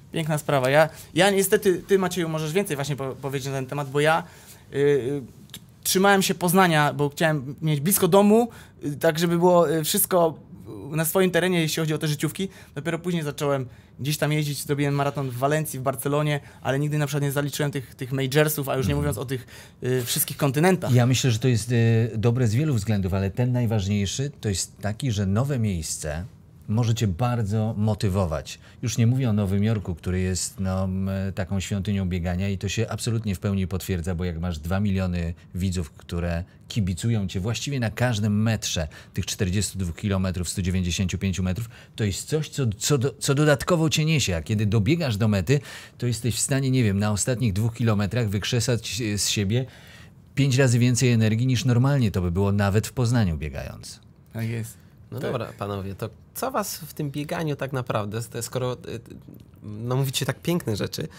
piękna sprawa. Ja, ja niestety, ty Macieju możesz więcej właśnie po, powiedzieć na ten temat, bo ja y, y, trzymałem się Poznania, bo chciałem mieć blisko domu, y, tak żeby było y, wszystko na swoim terenie, jeśli chodzi o te życiówki. Dopiero później zacząłem gdzieś tam jeździć, zrobiłem maraton w Walencji, w Barcelonie, ale nigdy na przykład nie zaliczyłem tych, tych majorsów, a już nie Mhm. mówiąc o tych y, wszystkich kontynentach. Ja myślę, że to jest y, dobre z wielu względów, ale ten najważniejszy to jest taki, że nowe miejsce może cię bardzo motywować. Już nie mówię o Nowym Jorku, który jest no, m, taką świątynią biegania i to się absolutnie w pełni potwierdza, bo jak masz dwa miliony widzów, które kibicują cię właściwie na każdym metrze tych czterdziestu dwóch kilometrów, stu dziewięćdziesięciu pięciu metrów, to jest coś, co, co, do, co dodatkowo cię niesie. A kiedy dobiegasz do mety, to jesteś w stanie, nie wiem, na ostatnich dwóch kilometrach wykrzesać z siebie pięć razy więcej energii niż normalnie to by było nawet w Poznaniu biegając. Tak jest. No Tak. dobra, panowie, to co was w tym bieganiu tak naprawdę, skoro y, y, no mówicie tak piękne rzeczy,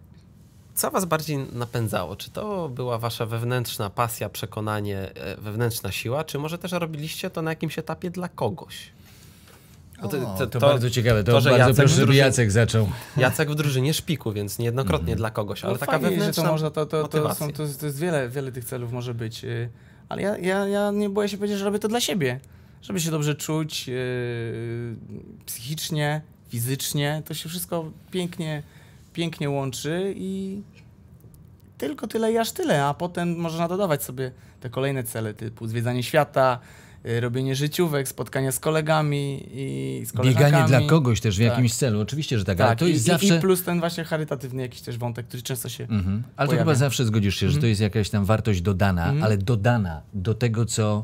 co was bardziej napędzało? Czy to była wasza wewnętrzna pasja, przekonanie, e, wewnętrzna siła, czy może też robiliście to na jakimś etapie dla kogoś? Bo To, to, to bardzo ciekawe, to, to, że bardzo Jacek proszę, w żeby drużynie- Jacek zaczął. Jacek w drużynie szpiku, więc niejednokrotnie dla kogoś, ale No taka fajnie, że wewnętrzna to można, to, to, to, motywacja. są, to, jest- to jest wiele, wiele tych celów może być, yy, ale ja, ja, ja nie boję się powiedzieć, że robię to dla siebie, żeby się dobrze czuć yy, psychicznie, fizycznie, to się wszystko pięknie, pięknie łączy i tylko tyle i aż tyle, a potem można dodawać sobie te kolejne cele typu zwiedzanie świata, yy, robienie życiówek, spotkania z kolegami i z koleżankami. Bieganie dla kogoś też w Tak. jakimś celu, oczywiście, że tak, ale Tak, to jest i, zawsze... i plus ten właśnie charytatywny jakiś też wątek, który często się... Mhm. Ale to pojawia. chyba zawsze zgodzisz się, że to jest jakaś tam wartość dodana, Mhm. ale dodana do tego, co,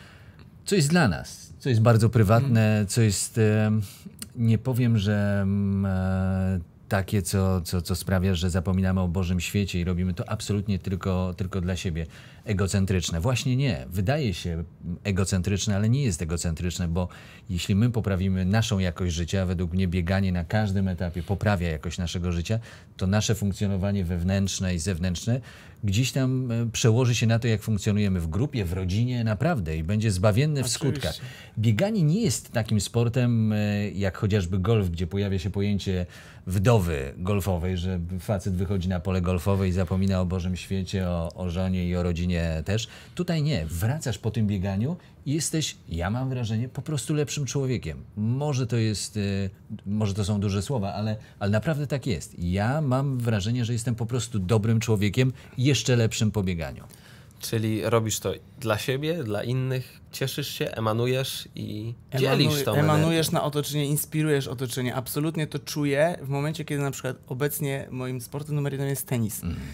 co jest dla nas, co jest bardzo prywatne, co jest, e, nie powiem, że mm, e, takie, co, co, co sprawia, że zapominamy o Bożym świecie i robimy to absolutnie tylko, tylko dla siebie. Egocentryczne. Właśnie nie. Wydaje się egocentryczne, ale nie jest egocentryczne, bo jeśli my poprawimy naszą jakość życia, według mnie bieganie na każdym etapie poprawia jakość naszego życia, to nasze funkcjonowanie wewnętrzne i zewnętrzne gdzieś tam e, przełoży się na to, jak funkcjonujemy w grupie, w rodzinie, naprawdę i będzie zbawienne w skutkach. Bieganie nie jest takim sportem e, jak chociażby golf, gdzie pojawia się pojęcie wdowy golfowej, że facet wychodzi na pole golfowe i zapomina o Bożym świecie, o, o żonie i o rodzinie też. Tutaj nie. Wracasz po tym bieganiu i jesteś, ja mam wrażenie, po prostu lepszym człowiekiem. Może to jest, y, może to są duże słowa, ale, ale naprawdę tak jest. Ja mam wrażenie, że jestem po prostu dobrym człowiekiem, jeszcze lepszym po bieganiu. Czyli robisz to dla siebie, dla innych, cieszysz się, emanujesz i dzielisz tą Emanujesz energię. na otoczenie, inspirujesz otoczenie. Absolutnie to czuję w momencie, kiedy na przykład obecnie moim sportem numer jeden jest tenis. Mm.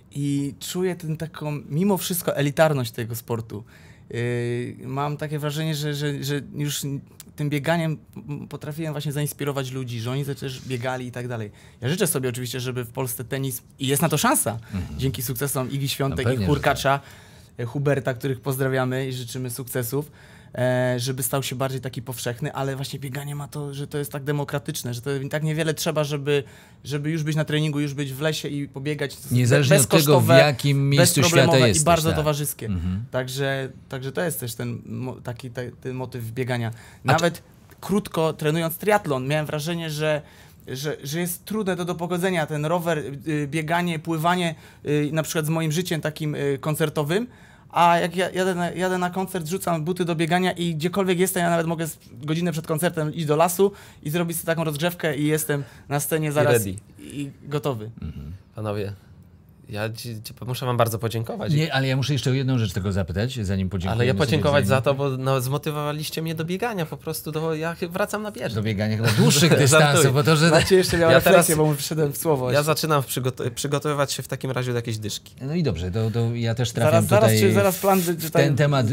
I czuję tę taką, mimo wszystko, elitarność tego sportu. Yy, mam takie wrażenie, że, że, że już tym bieganiem potrafiłem właśnie zainspirować ludzi, że oni też biegali i tak dalej. Ja życzę sobie oczywiście, żeby w Polsce tenis, i jest na to szansa, Mhm. dzięki sukcesom Igi Świątek No i pewnie, że Hurkacza, Huberta, których pozdrawiamy i życzymy sukcesów, e, żeby stał się bardziej taki powszechny, ale właśnie bieganie ma to, że to jest tak demokratyczne, że to tak niewiele trzeba, żeby, żeby już być na treningu, już być w lesie i pobiegać. Niezależnie od tego, w jakim miejscu świata bezproblemowe jesteś. i bardzo tak. towarzyskie. Mhm. Także, także to jest też ten mo- taki te, ten motyw biegania. Nawet krótko trenując triatlon, miałem wrażenie, że Że, że jest trudne do, do pogodzenia, ten rower, y, bieganie, pływanie, y, na przykład z moim życiem takim y, koncertowym, a jak ja jadę na, jadę na koncert, rzucam buty do biegania i gdziekolwiek jestem, ja nawet mogę z- godzinę przed koncertem iść do lasu i zrobić sobie taką rozgrzewkę i jestem na scenie zaraz ready. i, i gotowy. Panowie, ja ci, ci, muszę wam bardzo podziękować. Nie, ale ja muszę jeszcze o jedną rzecz tego zapytać, zanim podziękuję. Ale ja podziękować za to, bo no, zmotywowaliście mnie do biegania po prostu, do, ja chy- wracam na bieżnię. Do biegania chyba dłuższych dystansów, Żartuję. bo to, że... Macie jeszcze miał Ja refleksję, teraz- bo mu wszedłem w słowo. Ja zaczynam przygoto- przygotowywać się w takim razie do jakiejś dyszki. No i dobrze, to, to ja też trafiam Zaraz- zaraz tutaj ci- zaraz plan w wyczytaję. ten temat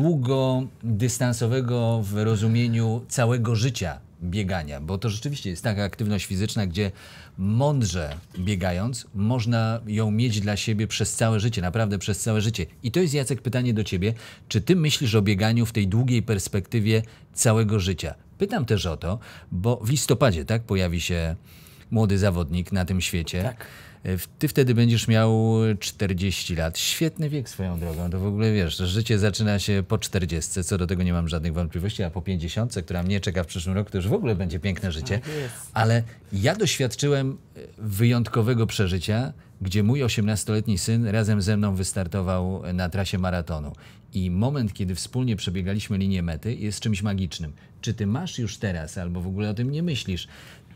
długodystansowego w rozumieniu całego życia biegania, bo to rzeczywiście jest taka aktywność fizyczna, gdzie mądrze biegając można ją mieć dla siebie przez całe życie, naprawdę przez całe życie. I to jest, Jacek, pytanie do ciebie, czy ty myślisz o bieganiu w tej długiej perspektywie całego życia? Pytam też o to, bo w listopadzie tak pojawi się młody zawodnik na tym świecie. Tak. Ty wtedy będziesz miał czterdzieści lat. Świetny wiek swoją drogą. To w ogóle wiesz, że życie zaczyna się po czterdziestce. Co do tego nie mam żadnych wątpliwości, a po pięćdziesiątce, która mnie czeka w przyszłym roku, to już w ogóle będzie piękne życie. Tak jest. Ale ja doświadczyłem wyjątkowego przeżycia, gdzie mój osiemnastoletni syn razem ze mną wystartował na trasie maratonu. I moment, kiedy wspólnie przebiegaliśmy linię mety, jest czymś magicznym. Czy ty masz już teraz, albo w ogóle o tym nie myślisz,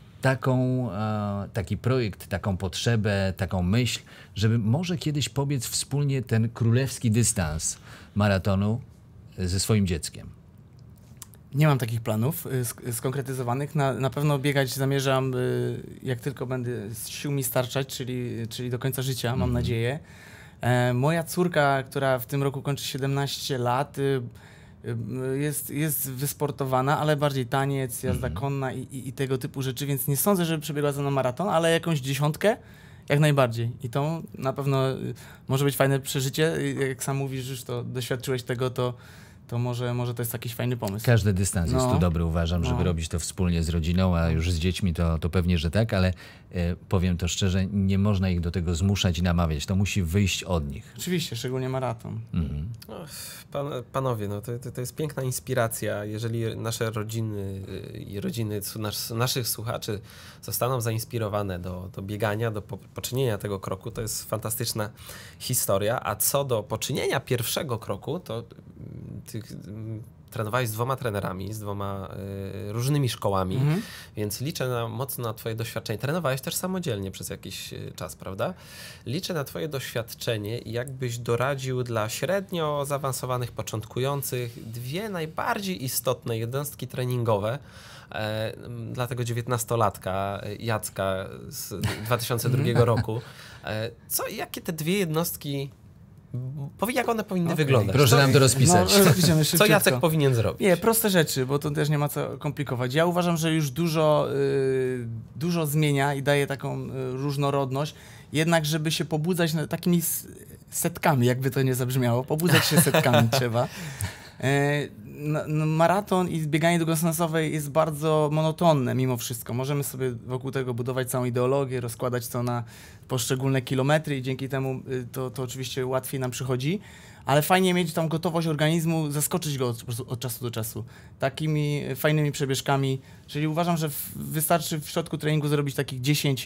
taką, e, taki projekt, taką potrzebę, taką myśl, żeby może kiedyś pobiec wspólnie ten królewski dystans maratonu ze swoim dzieckiem? Nie mam takich planów y, sk- skonkretyzowanych. Na, na pewno biegać zamierzam, y, jak tylko będę z sił mi starczać, czyli, czyli do końca życia, mam Mhm. nadzieję. E, moja córka, która w tym roku kończy siedemnaście lat, y, y, jest, jest wysportowana, ale bardziej taniec, jazda Mhm. konna i, i, i tego typu rzeczy, więc nie sądzę, żeby przebiegła ze mną maraton, ale jakąś dziesiątkę jak najbardziej. I to na pewno y, może być fajne przeżycie. Y, Jak sam mówisz, już to doświadczyłeś tego, to to może, może to jest jakiś fajny pomysł. Każdy dystans jest No. tu dobry, uważam, żeby No. robić to wspólnie z rodziną, a już z dziećmi to, to pewnie, że tak, ale e, powiem to szczerze, nie można ich do tego zmuszać i namawiać. To musi wyjść od nich. Oczywiście, szczególnie maraton. Mhm. Och, Pan, panowie, no to, to, to jest piękna inspiracja. Jeżeli nasze rodziny y, i rodziny su- nas, naszych słuchaczy zostaną zainspirowane do, do biegania, do po, poczynienia tego kroku, to jest fantastyczna historia. A co do poczynienia pierwszego kroku, to y, ty y, trenowałeś z dwoma trenerami, z dwoma y, różnymi szkołami, Mhm. więc liczę na, mocno na twoje doświadczenie. Trenowałeś też samodzielnie przez jakiś y, czas, prawda? Liczę na twoje doświadczenie i jakbyś doradził dla średnio zaawansowanych początkujących dwie najbardziej istotne jednostki treningowe e, dla tego dziewiętnastolatka Jacka z dwa tysiące drugiego roku. E, co, jakie te dwie jednostki, powiedz, jak one powinny Okej. wyglądać? Proszę co, nam to rozpisać. No, rozpiszemy co szybciutko. Jacek powinien zrobić? Nie, proste rzeczy, bo to też nie ma co komplikować. Ja uważam, że już dużo, y, dużo zmienia i daje taką y, różnorodność. Jednak, żeby się pobudzać na, takimi s- setkami, jakby to nie zabrzmiało, pobudzać się setkami trzeba. E, no, no, maraton i bieganie długodystansowe jest bardzo monotonne mimo wszystko. Możemy sobie wokół tego budować całą ideologię, rozkładać to na poszczególne kilometry i dzięki temu y, to, to oczywiście łatwiej nam przychodzi. Ale fajnie mieć tam gotowość organizmu, zaskoczyć go od, po prostu od czasu do czasu. Takimi fajnymi przebieżkami. Czyli uważam, że w, wystarczy w środku treningu zrobić takich dziesięć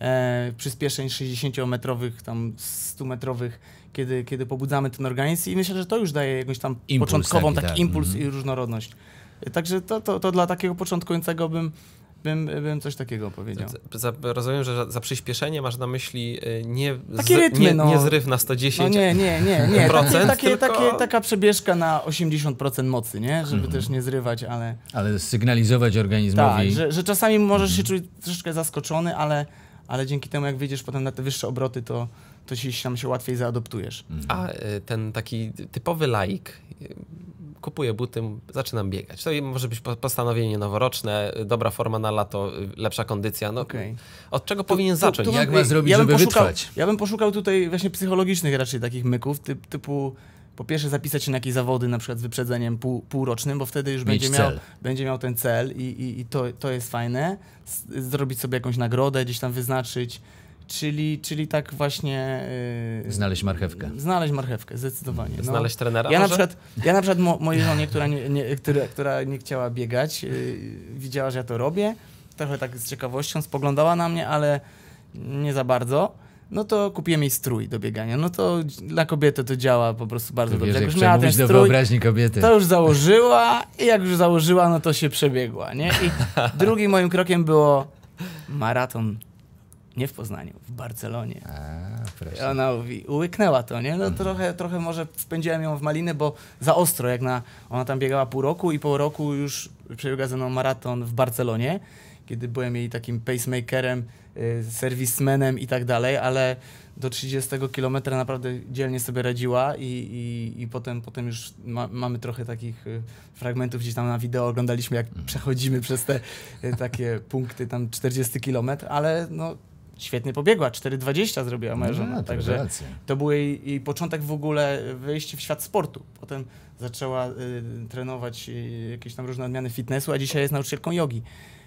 e, przyspieszeń sześćdziesięciometrowych, tam stumetrowych, kiedy, kiedy pobudzamy ten organizm i myślę, że to już daje jakąś tam Impuls początkową taki, taki, tak. impuls Mhm. i różnorodność. Także to, to, to dla takiego początkującego bym, bym, bym coś takiego powiedział. Za, rozumiem, że za, za przyspieszenie masz na myśli y, nie, Takie z, rytmy, nie, no. nie zryw na sto No dziesięć. nie, nie, nie, nie. Takie, procent, takie, tylko- takie, taka przebieżka na osiemdziesiąt procent mocy, nie? Żeby Mhm. też nie zrywać, ale... Ale sygnalizować organizmowi... Tak, że, że czasami możesz się czuć troszeczkę zaskoczony, ale, ale dzięki temu jak wyjdziesz potem na te wyższe obroty, to, to się, tam się łatwiej zaadoptujesz. A y, ten taki typowy laik, y, kupuję buty, zaczynam biegać. To może być po- postanowienie noworoczne, y, dobra forma na lato, y, lepsza kondycja. No, Okej. Od czego powinien Tu- zacząć? tu Jak bym- ma zrobić, ja bym żeby poszukał, wytrwać? Ja bym poszukał tutaj właśnie psychologicznych raczej takich myków, typ, typu po pierwsze zapisać się na jakieś zawody, na przykład z wyprzedzeniem pół, półrocznym, bo wtedy już Mieć będzie miał, cel. będzie miał ten cel i, i, i to, to jest fajne. Z, zrobić sobie jakąś nagrodę, gdzieś tam wyznaczyć, czyli, czyli tak właśnie... Yy, Znaleźć marchewkę. Znaleźć marchewkę, zdecydowanie. No. Znaleźć trenera Ja na może? przykład, ja na przykład mo, mojej żonie, która nie, nie, która, która nie chciała biegać, yy, widziała, że ja to robię, trochę tak z ciekawością spoglądała na mnie, ale nie za bardzo. No to kupiłem jej strój do biegania. No to dla kobiety to działa po prostu bardzo Wiesz, dobrze. jak Jak już miała ten przemówić do strój, wyobraźni kobiety. to już założyła i jak już założyła, no to się przebiegła, nie? I drugim moim krokiem było maraton. Nie w Poznaniu, w Barcelonie. A, I proszę. ona mówi, łyknęła to, nie? No trochę, trochę może wpędziłem ją w maliny, bo za ostro, jak na, ona tam biegała pół roku i po roku już przebiegła ze mną maraton w Barcelonie, kiedy byłem jej takim pacemakerem, y, serwismenem i tak dalej, ale do trzydziestego kilometra naprawdę dzielnie sobie radziła i, i, i potem, potem już ma, mamy trochę takich y, fragmentów gdzieś tam na wideo, oglądaliśmy jak przechodzimy przez te y, takie punkty, tam czterdziesty kilometr, ale no świetnie pobiegła, cztery dwadzieścia zrobiła moja żona, No, to także rewelacja. to był jej, jej początek w ogóle wejście w świat sportu. Potem zaczęła y, trenować y, jakieś tam różne odmiany fitnessu, a dzisiaj jest nauczycielką jogi.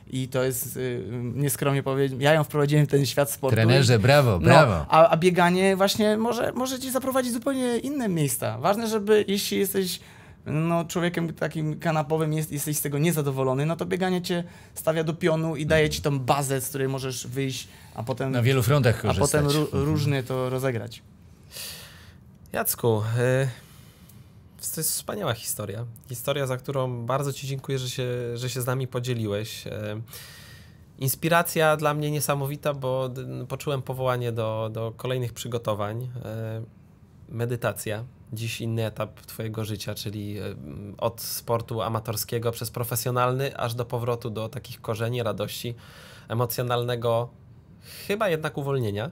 i to jest, y, nieskromnie powiem, ja ją wprowadziłem w ten świat sportu. Trenerze, i, brawo, brawo. No, a, a bieganie właśnie może, może ci zaprowadzić w zupełnie inne miejsca. Ważne, żeby jeśli jesteś no, człowiekiem takim kanapowym, jest, jesteś z tego niezadowolony, no to bieganie cię stawia do pionu i daje ci tą bazę, z której możesz wyjść, a potem, Na wielu frontach a korzystać. potem ró- różnie to rozegrać. Jacku, y, to jest wspaniała historia. Historia, za którą bardzo ci dziękuję, że się, że się z nami podzieliłeś. Y, Inspiracja dla mnie niesamowita, bo d- poczułem powołanie do, do kolejnych przygotowań. Y, Medytacja. Dziś inny etap twojego życia, czyli y, od sportu amatorskiego przez profesjonalny, aż do powrotu do takich korzeni, radości, emocjonalnego, chyba jednak uwolnienia.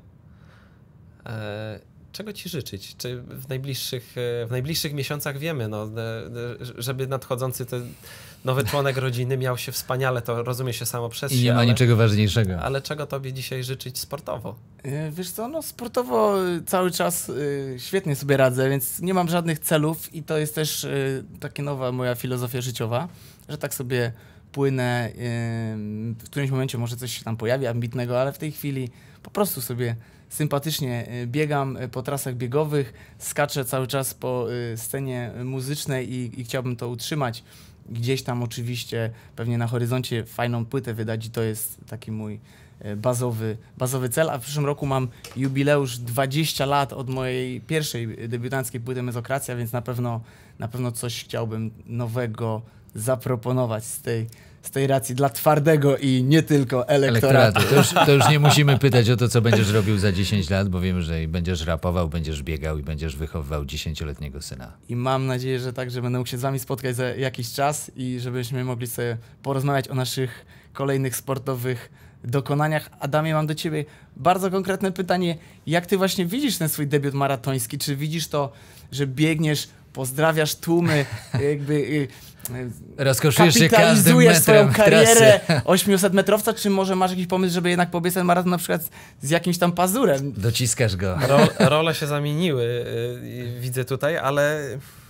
E, Czego ci życzyć? Czy w najbliższych, w najbliższych miesiącach wiemy, no, żeby nadchodzący ten nowy członek rodziny miał się wspaniale, to rozumie się samo przez I się. nie ma ale, niczego ważniejszego. ale czego tobie dzisiaj życzyć sportowo? Yy, Wiesz co, no sportowo cały czas yy, świetnie sobie radzę, więc nie mam żadnych celów i to jest też yy, taka nowa moja filozofia życiowa, że tak sobie płynę, yy, w którymś momencie może coś się tam pojawi ambitnego, ale w tej chwili po prostu sobie sympatycznie biegam po trasach biegowych, skaczę cały czas po scenie muzycznej i, i chciałbym to utrzymać. Gdzieś tam oczywiście pewnie na horyzoncie fajną płytę wydać i to jest taki mój bazowy, bazowy cel, a w przyszłym roku mam jubileusz dwadzieścia lat od mojej pierwszej debiutanckiej płyty Mezokracja, więc na pewno, na pewno coś chciałbym nowego zaproponować z tej z tej racji dla twardego i nie tylko elektoratu. elektoratu. To już, to już nie musimy pytać o to, co będziesz robił za dziesięć lat, bo wiemy, że będziesz rapował, będziesz biegał i będziesz wychowywał dziesięcioletniego syna. I mam nadzieję, że tak, że będę mógł się z wami spotkać za jakiś czas i żebyśmy mogli sobie porozmawiać o naszych kolejnych sportowych dokonaniach. Adamie, mam do ciebie bardzo konkretne pytanie. Jak ty właśnie widzisz ten swój debiut maratoński? Czy widzisz to, że biegniesz, pozdrawiasz tłumy, jakby... Rozkoszujesz się każdym kapitalizujesz swoją metrem karierę trasy. ośmioset metrowca, czy może masz jakiś pomysł, żeby jednak pobiec ten maraton na przykład z jakimś tam pazurem? Dociskasz go. Ro, role się zamieniły, y, widzę tutaj, ale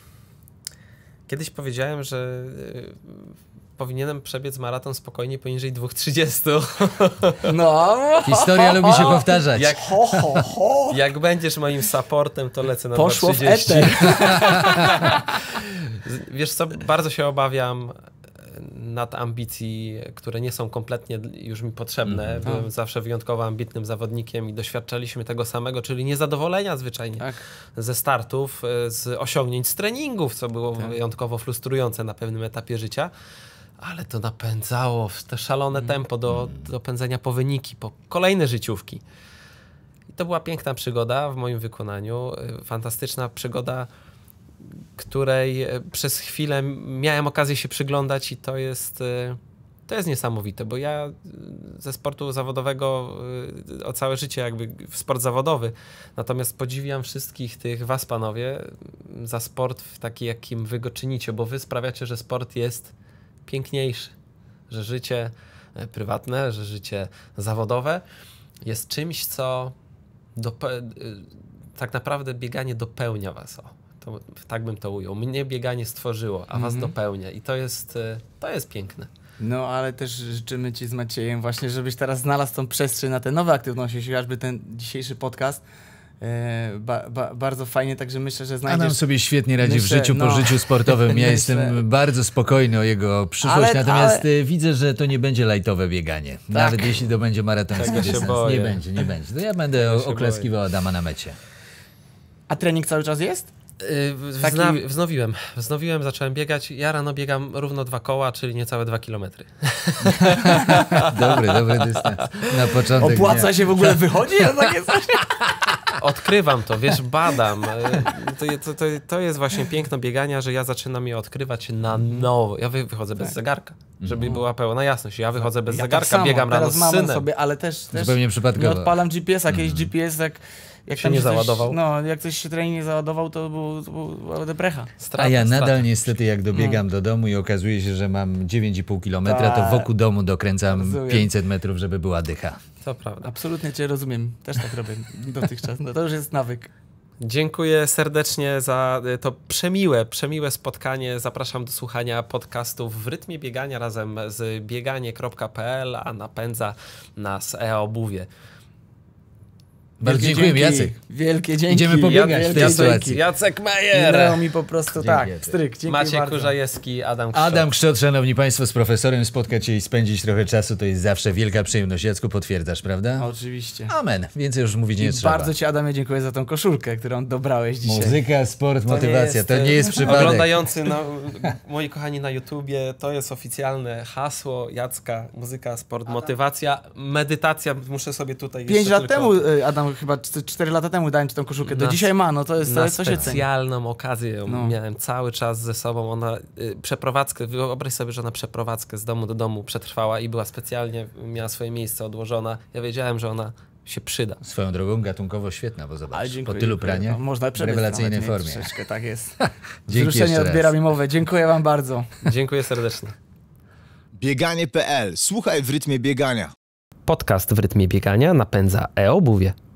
kiedyś powiedziałem, że y, powinienem przebiec maraton spokojnie poniżej dwa trzydzieści. No. Historia lubi się powtarzać. Jak, Ho, ho, ho. jak będziesz moim supportem, to lecę na Poszło w dwa trzydzieści. eter. Wiesz co, bardzo się obawiam nad ambicji, które nie są kompletnie już mi potrzebne. Mhm. Byłem zawsze wyjątkowo ambitnym zawodnikiem i doświadczaliśmy tego samego, czyli niezadowolenia zwyczajnie Tak. ze startów, z osiągnięć z treningów, co było Tak. wyjątkowo frustrujące na pewnym etapie życia. Ale to napędzało w te szalone Mhm. tempo do, do pędzenia po wyniki, po kolejne życiówki. I to była piękna przygoda w moim wykonaniu. Fantastyczna przygoda, której przez chwilę miałem okazję się przyglądać i to jest, to jest niesamowite, bo ja ze sportu zawodowego o całe życie jakby w sport zawodowy, natomiast podziwiam wszystkich tych was, panowie, za sport w taki, jakim wy go czynicie, bo wy sprawiacie, że sport jest piękniejszy, że życie prywatne, że życie zawodowe jest czymś, co dope- tak naprawdę bieganie dopełnia was. O, to, tak bym to ujął. Mnie bieganie stworzyło, a was Mhm. dopełnia i to jest, to jest piękne. No, ale też życzymy ci z Maciejem właśnie, żebyś teraz znalazł tą przestrzeń na te nowe aktywności, chociażby ten dzisiejszy podcast. E, ba, ba, bardzo fajnie, także myślę, że znajdziesz... Adam sobie świetnie radzi w Myślę, życiu no. po życiu sportowym. Ja Myślę. jestem bardzo spokojny o jego przyszłość, Ale- natomiast ale- y, widzę, że to nie będzie lajtowe bieganie. Nawet jeśli to będzie maratoński Tego się dystans. boję. Nie będzie, nie będzie. To ja będę Tego się oklaskiwał Adama na mecie. A trening cały czas jest? Yy, Taki- wzna, wznowiłem. Wznowiłem, zacząłem biegać. Ja rano biegam równo dwa koła, czyli niecałe dwa kilometry. Dobry, dobry dystans. Na początek Opłaca dnia. się w ogóle wychodzi? Ja takie coś... Odkrywam to, wiesz, badam. Yy, To, to, to, to jest właśnie piękno biegania, że ja zaczynam je odkrywać na nowo. Ja wy, wychodzę bez Tak. zegarka, żeby była pełna jasność. Ja wychodzę bez Ja zegarka, tak samo, biegam rano teraz z mam synem. sobie, ale też, też Zupełnie nie przypadkowo. odpalam G P S-a. Kiedyś G P S jak, jak Się tam nie coś, załadował. No, jak ktoś się trening nie załadował, to był, to była deprecha. Strata, A ja strata. nadal niestety jak dobiegam do domu i okazuje się, że mam dziewięć i pół kilometra, to Tak. wokół domu dokręcam Rozumiem. pięćset metrów, żeby była dycha. To prawda. Absolutnie cię rozumiem. Też tak robię dotychczas. No to już jest nawyk. Dziękuję serdecznie za to przemiłe, przemiłe spotkanie. Zapraszam do słuchania podcastów w rytmie biegania razem z bieganie kropka p l, a napędza nas e-obuwie. Bardzo dziękujemy, Jacek. Wielkie dzięki. Idziemy pobiegać w tej Jacek, sytuacji. Jacek Mejer. Minęło mi po prostu Dzięki, tak, Jacek. stryk. Dziękuję Maciek bardzo. Kurzajewski, Adam Kształt. Adam Kształt, szanowni państwo, z profesorem spotkać się i spędzić trochę czasu to jest zawsze wielka przyjemność. Jacku, potwierdzasz, prawda? Oczywiście. Amen. Więcej już mówić nie I trzeba. bardzo ci, Adamie, dziękuję za tą koszulkę, którą dobrałeś dzisiaj. Muzyka, sport, To nie motywacja. jest, To nie jest przypadek. Oglądający, na, moi kochani, na YouTubie, to jest oficjalne hasło Jacka. Muzyka, sport, motywacja, medytacja. Muszę sobie tutaj Pięć jeszcze lat tylko... temu, y, Adam, chyba c- cztery lata temu dałem ci tą koszulkę. Do Na- dzisiaj ma, no to jest Na to, co się ceni. specjalną okazję ją No. miałem cały czas ze sobą. Ona y, przeprowadzkę, wyobraź sobie, że ona przeprowadzkę z domu do domu przetrwała i była specjalnie, miała swoje miejsce odłożona. Ja wiedziałem, że ona się przyda. Swoją drogą gatunkowo świetna, bo zobacz, Ale po dziękuję, tylu dziękuję. prania No, można w przebiec rewelacyjnej nawet, nie? formie. Troszeczkę, tak jest. Dzięki Wzruszenie jeszcze odbiera raz. mi mowę. Dziękuję wam bardzo. Dziękuję serdecznie. bieganie kropka p l. Słuchaj w rytmie biegania. Podcast w rytmie biegania napędza e-obuwie.